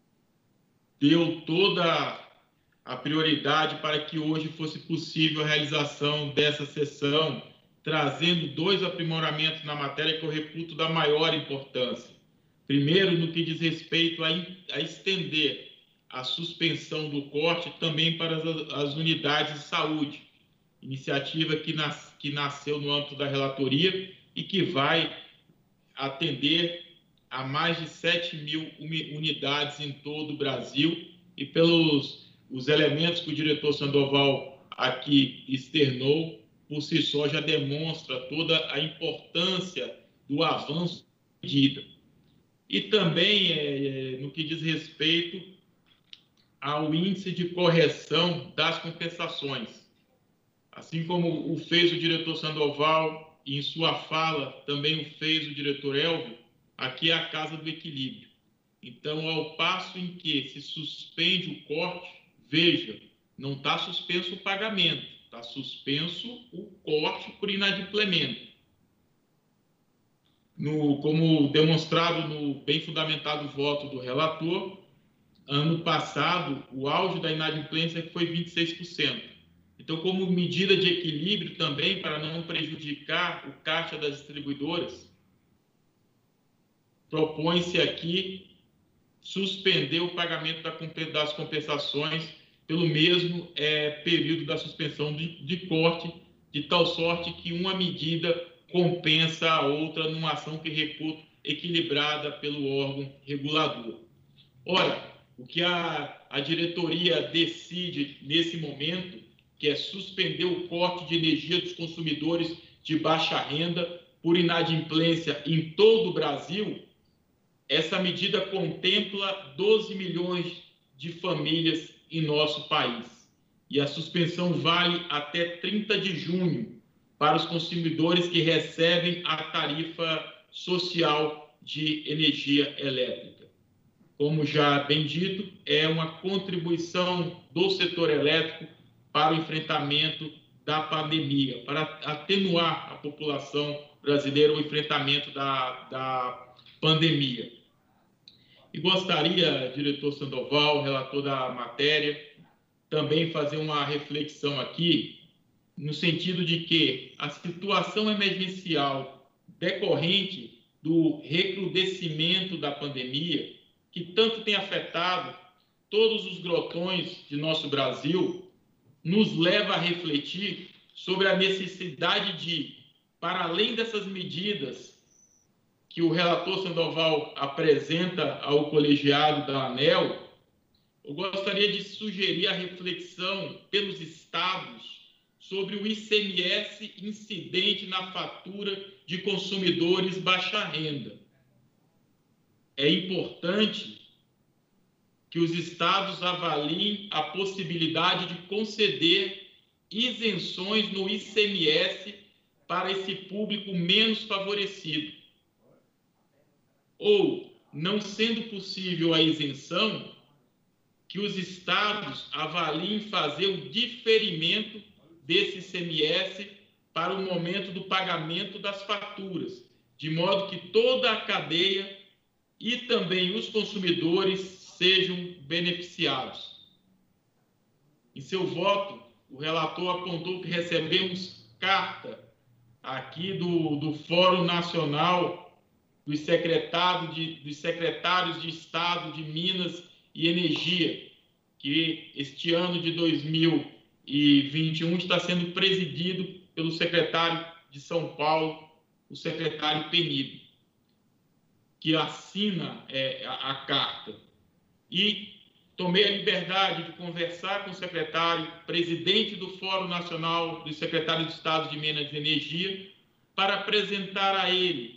deu toda a prioridade para que hoje fosse possível a realização dessa sessão, trazendo 2 aprimoramentos na matéria que eu reputo da maior importância. Primeiro, no que diz respeito a estender a suspensão do corte também para as unidades de saúde, iniciativa que nasceu no âmbito da relatoria e que vai atender a mais de 7.000 unidades em todo o Brasil, e pelos os elementos que o diretor Sandoval aqui externou, por si só já demonstra toda a importância do avanço da medida. E também no que diz respeito ao índice de correção das compensações. Assim como o fez o diretor Sandoval e em sua fala também o fez o diretor Elvio, aqui é a casa do equilíbrio. Então, ao passo em que se suspende o corte, veja, não está suspenso o pagamento, está suspenso o corte por inadimplemento. Como demonstrado no bem fundamentado voto do relator, ano passado, o auge da inadimplência foi 26%. Então, como medida de equilíbrio também, para não prejudicar o caixa das distribuidoras, propõe-se aqui suspender o pagamento das compensações pelo mesmo período da suspensão de corte, de tal sorte que uma medida compensa a outra numa ação que reputo equilibrada pelo órgão regulador. Ora, o que a diretoria decide nesse momento, que é suspender o corte de energia dos consumidores de baixa renda por inadimplência em todo o Brasil, essa medida contempla 12 milhões de famílias em nosso país. E a suspensão vale até 30 de junho para os consumidores que recebem a tarifa social de energia elétrica. Como já bem dito, é uma contribuição do setor elétrico para o enfrentamento da pandemia, para atenuar a população brasileira o enfrentamento da pandemia. E gostaria, diretor Sandoval, relator da matéria, também fazer uma reflexão aqui, no sentido de que a situação emergencial decorrente do recrudescimento da pandemia, que tanto tem afetado todos os grotões de nosso Brasil, nos leva a refletir sobre a necessidade de, para além dessas medidas que o relator Sandoval apresenta ao colegiado da ANEEL, eu gostaria de sugerir a reflexão pelos estados sobre o ICMS incidente na fatura de consumidores baixa renda. É importante que os estados avaliem a possibilidade de conceder isenções no ICMS para esse público menos favorecido. Ou, não sendo possível a isenção, que os estados avaliem fazer o diferimento desse ICMS para o momento do pagamento das faturas, de modo que toda a cadeia e também os consumidores sejam beneficiados. Em seu voto, o relator apontou que recebemos carta aqui do Fórum Nacional dos secretários de Estado de Minas e Energia, que este ano de 2021 está sendo presidido pelo secretário de São Paulo, o secretário Penido, que assina a carta. E tomei a liberdade de conversar com o secretário, presidente do Fórum Nacional dos Secretários de Estado de Minas e Energia, para apresentar a ele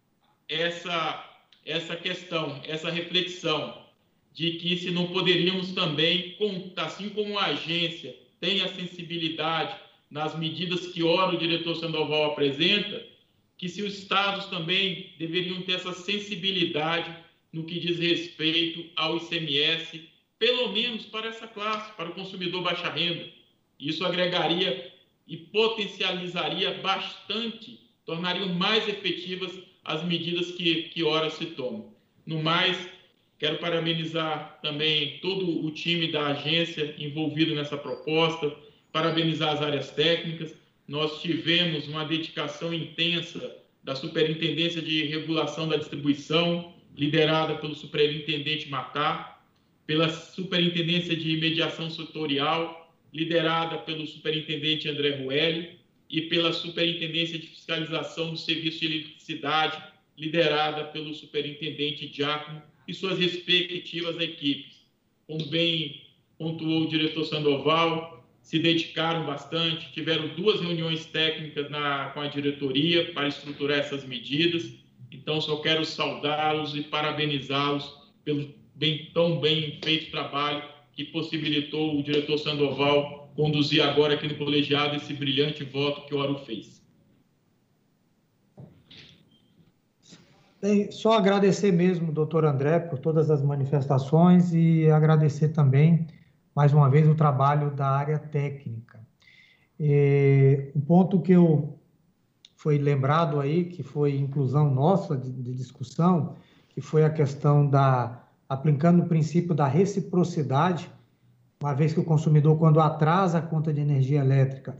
essa questão, essa reflexão, de que se não poderíamos também, assim como a agência tem a sensibilidade nas medidas que ora o diretor Sandoval apresenta, que se os estados também deveriam ter essa sensibilidade no que diz respeito ao ICMS, pelo menos para essa classe, para o consumidor baixa renda. Isso agregaria e potencializaria bastante, tornariam mais efetivas as medidas que ora se tomam. No mais, quero parabenizar também todo o time da agência envolvido nessa proposta, parabenizar as áreas técnicas. Nós tivemos uma dedicação intensa da Superintendência de Regulação da Distribuição, liderada pelo Superintendente Matar, pela Superintendência de Mediação Setorial, liderada pelo Superintendente André Rueli, e pela Superintendência de Fiscalização do Serviço de Eletricidade, liderada pelo Superintendente Giacomo e suas respectivas equipes. Como bem pontuou o diretor Sandoval, se dedicaram bastante, tiveram 2 reuniões técnicas com a diretoria para estruturar essas medidas. Então, só quero saudá-los e parabenizá-los pelo tão bem feito trabalho que possibilitou o diretor Sandoval conduzir agora aqui no colegiado esse brilhante voto que o Oro fez. Bem, só agradecer mesmo, doutor André, por todas as manifestações e agradecer também, mais uma vez, o trabalho da área técnica. Um ponto que foi lembrado aí, que foi inclusão nossa de discussão, que foi a questão aplicando o princípio da reciprocidade, uma vez que o consumidor, quando atrasa a conta de energia elétrica,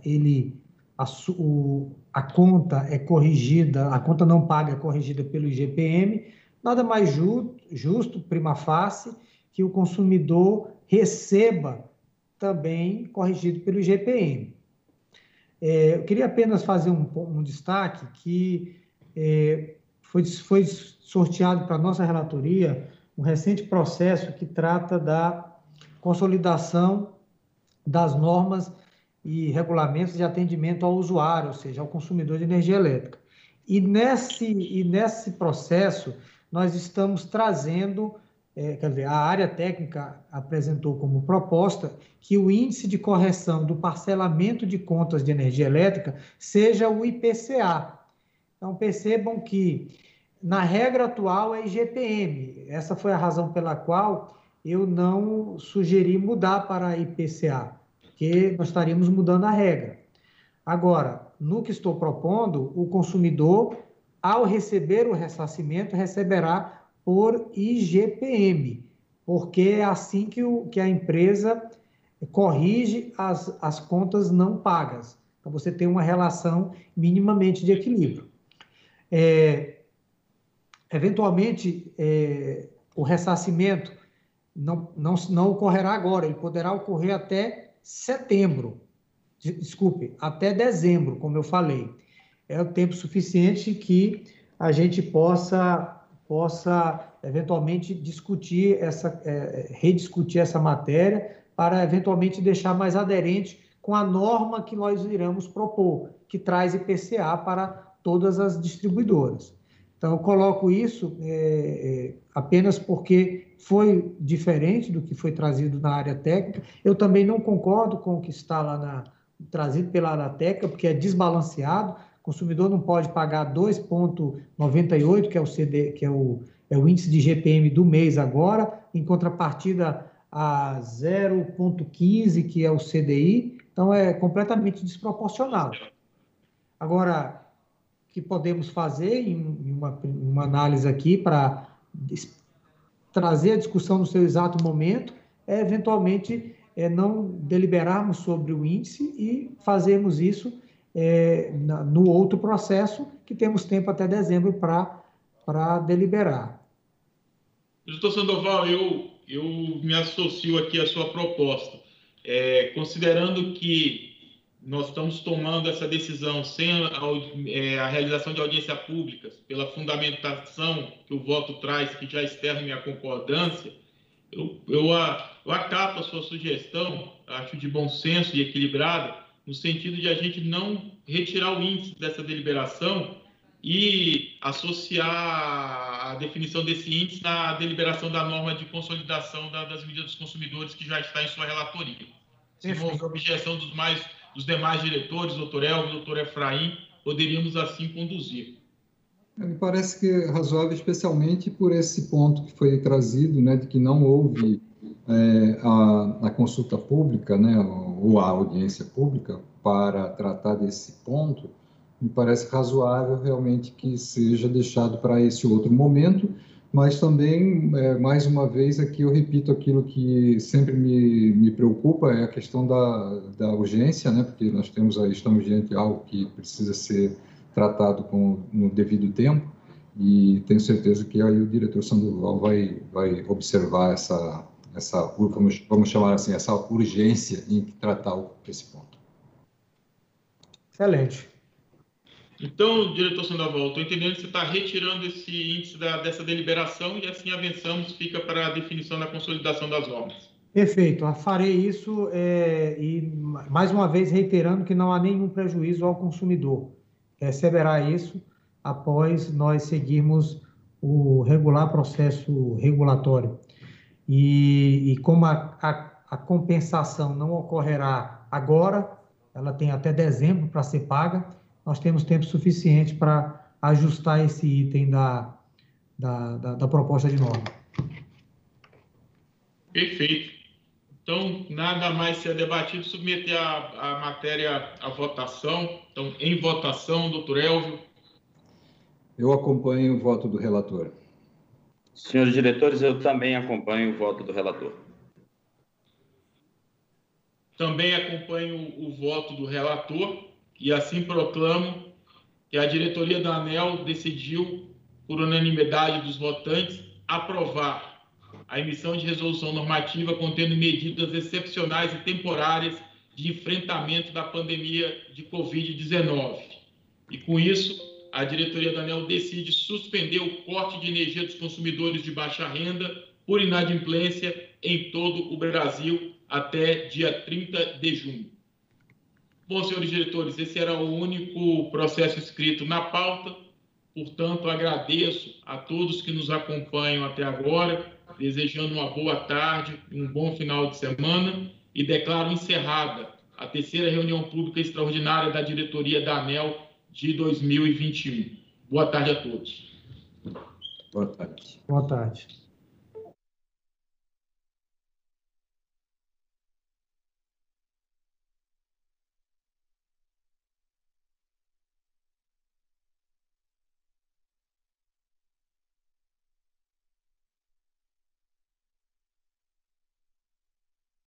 a conta é corrigida, a conta não paga é corrigida pelo IGPM, nada mais justo, prima facie, que o consumidor receba também corrigido pelo IGPM. Eu queria apenas fazer um destaque que foi sorteado para a nossa relatoria um recente processo que trata da consolidação das normas e regulamentos de atendimento ao usuário, ou seja, ao consumidor de energia elétrica. E nesse processo, nós estamos trazendo, quer dizer, a área técnica apresentou como proposta que o índice de correção do parcelamento de contas de energia elétrica seja o IPCA. Então, percebam que, na regra atual, é IGPM. Essa foi a razão pela qual eu não sugeri mudar para IPCA, porque nós estaríamos mudando a regra. Agora, no que estou propondo, o consumidor, ao receber o ressarcimento, receberá por IGPM, porque é assim que a empresa corrige as contas não pagas. Então, você tem uma relação minimamente de equilíbrio. Eventualmente, o ressarcimento não ocorrerá agora, ele poderá ocorrer até setembro. Desculpe, até dezembro, como eu falei. É o tempo suficiente que a gente possa eventualmente rediscutir essa matéria para eventualmente deixar mais aderente com a norma que nós iremos propor, que traz IPCA para todas as distribuidoras. Então, eu coloco isso apenas porque foi diferente do que foi trazido na área técnica. Eu também não concordo com o que está lá trazido pela área técnica, porque é desbalanceado. O consumidor não pode pagar 2,98, que é o CD, que é o índice de GPM do mês agora, em contrapartida a 0,15, que é o CDI. Então, é completamente desproporcional. Agora, o que podemos fazer em uma análise aqui para trazer a discussão no seu exato momento é, eventualmente, não deliberarmos sobre o índice e fazermos isso no outro processo, que temos tempo até dezembro para deliberar. Doutor Sandoval, eu me associo aqui à sua proposta. Considerando que nós estamos tomando essa decisão sem a realização de audiência pública, pela fundamentação que o voto traz, que já externa minha concordância, eu acato a sua sugestão, acho de bom senso e equilibrada, no sentido de a gente não retirar o índice dessa deliberação e associar a definição desse índice na deliberação da norma de consolidação das medidas dos consumidores, que já está em sua relatoria. Se não houver objeção dos demais diretores, doutor Elvio, doutor Efraim, poderíamos assim conduzir. Me parece que é razoável, especialmente por esse ponto que foi trazido, né, de que não houve a consulta pública, né, ou a audiência pública para tratar desse ponto. Me parece razoável realmente que seja deixado para esse outro momento, mas também, mais uma vez, aqui eu repito aquilo que sempre me preocupa, é a questão da urgência, né, porque nós estamos diante de algo que precisa ser tratado no devido tempo, e tenho certeza que aí o diretor Sandoval vai observar vamos chamar assim, essa urgência em tratar esse ponto. Excelente. Então, diretor Sandoval, estou entendendo que você está retirando esse índice dessa deliberação e assim avançamos, fica para a definição da consolidação das normas. Perfeito, eu farei isso e, mais uma vez, reiterando que não há nenhum prejuízo ao consumidor. Receberá isso após nós seguirmos o regular processo regulatório. E como a compensação não ocorrerá agora, ela tem até dezembro para ser paga, nós temos tempo suficiente para ajustar esse item da proposta de norma. Perfeito. Então, nada mais ser debatido, submeter a matéria à votação. Então, em votação, doutor Elvio. Eu acompanho o voto do relator. Senhores diretores, eu também acompanho o voto do relator. Também acompanho o voto do relator e assim proclamo que a diretoria da ANEEL decidiu, por unanimidade dos votantes, aprovar a emissão de resolução normativa contendo medidas excepcionais e temporárias de enfrentamento da pandemia de Covid-19. E, com isso, a diretoria da ANEEL decide suspender o corte de energia dos consumidores de baixa renda por inadimplência em todo o Brasil até dia 30 de junho. Bom, senhores diretores, esse era o único processo escrito na pauta. Portanto, agradeço a todos que nos acompanham até agora, desejando uma boa tarde, um bom final de semana e declaro encerrada a terceira reunião pública extraordinária da diretoria da ANEEL de 2021. Boa tarde a todos. Boa tarde. Boa tarde.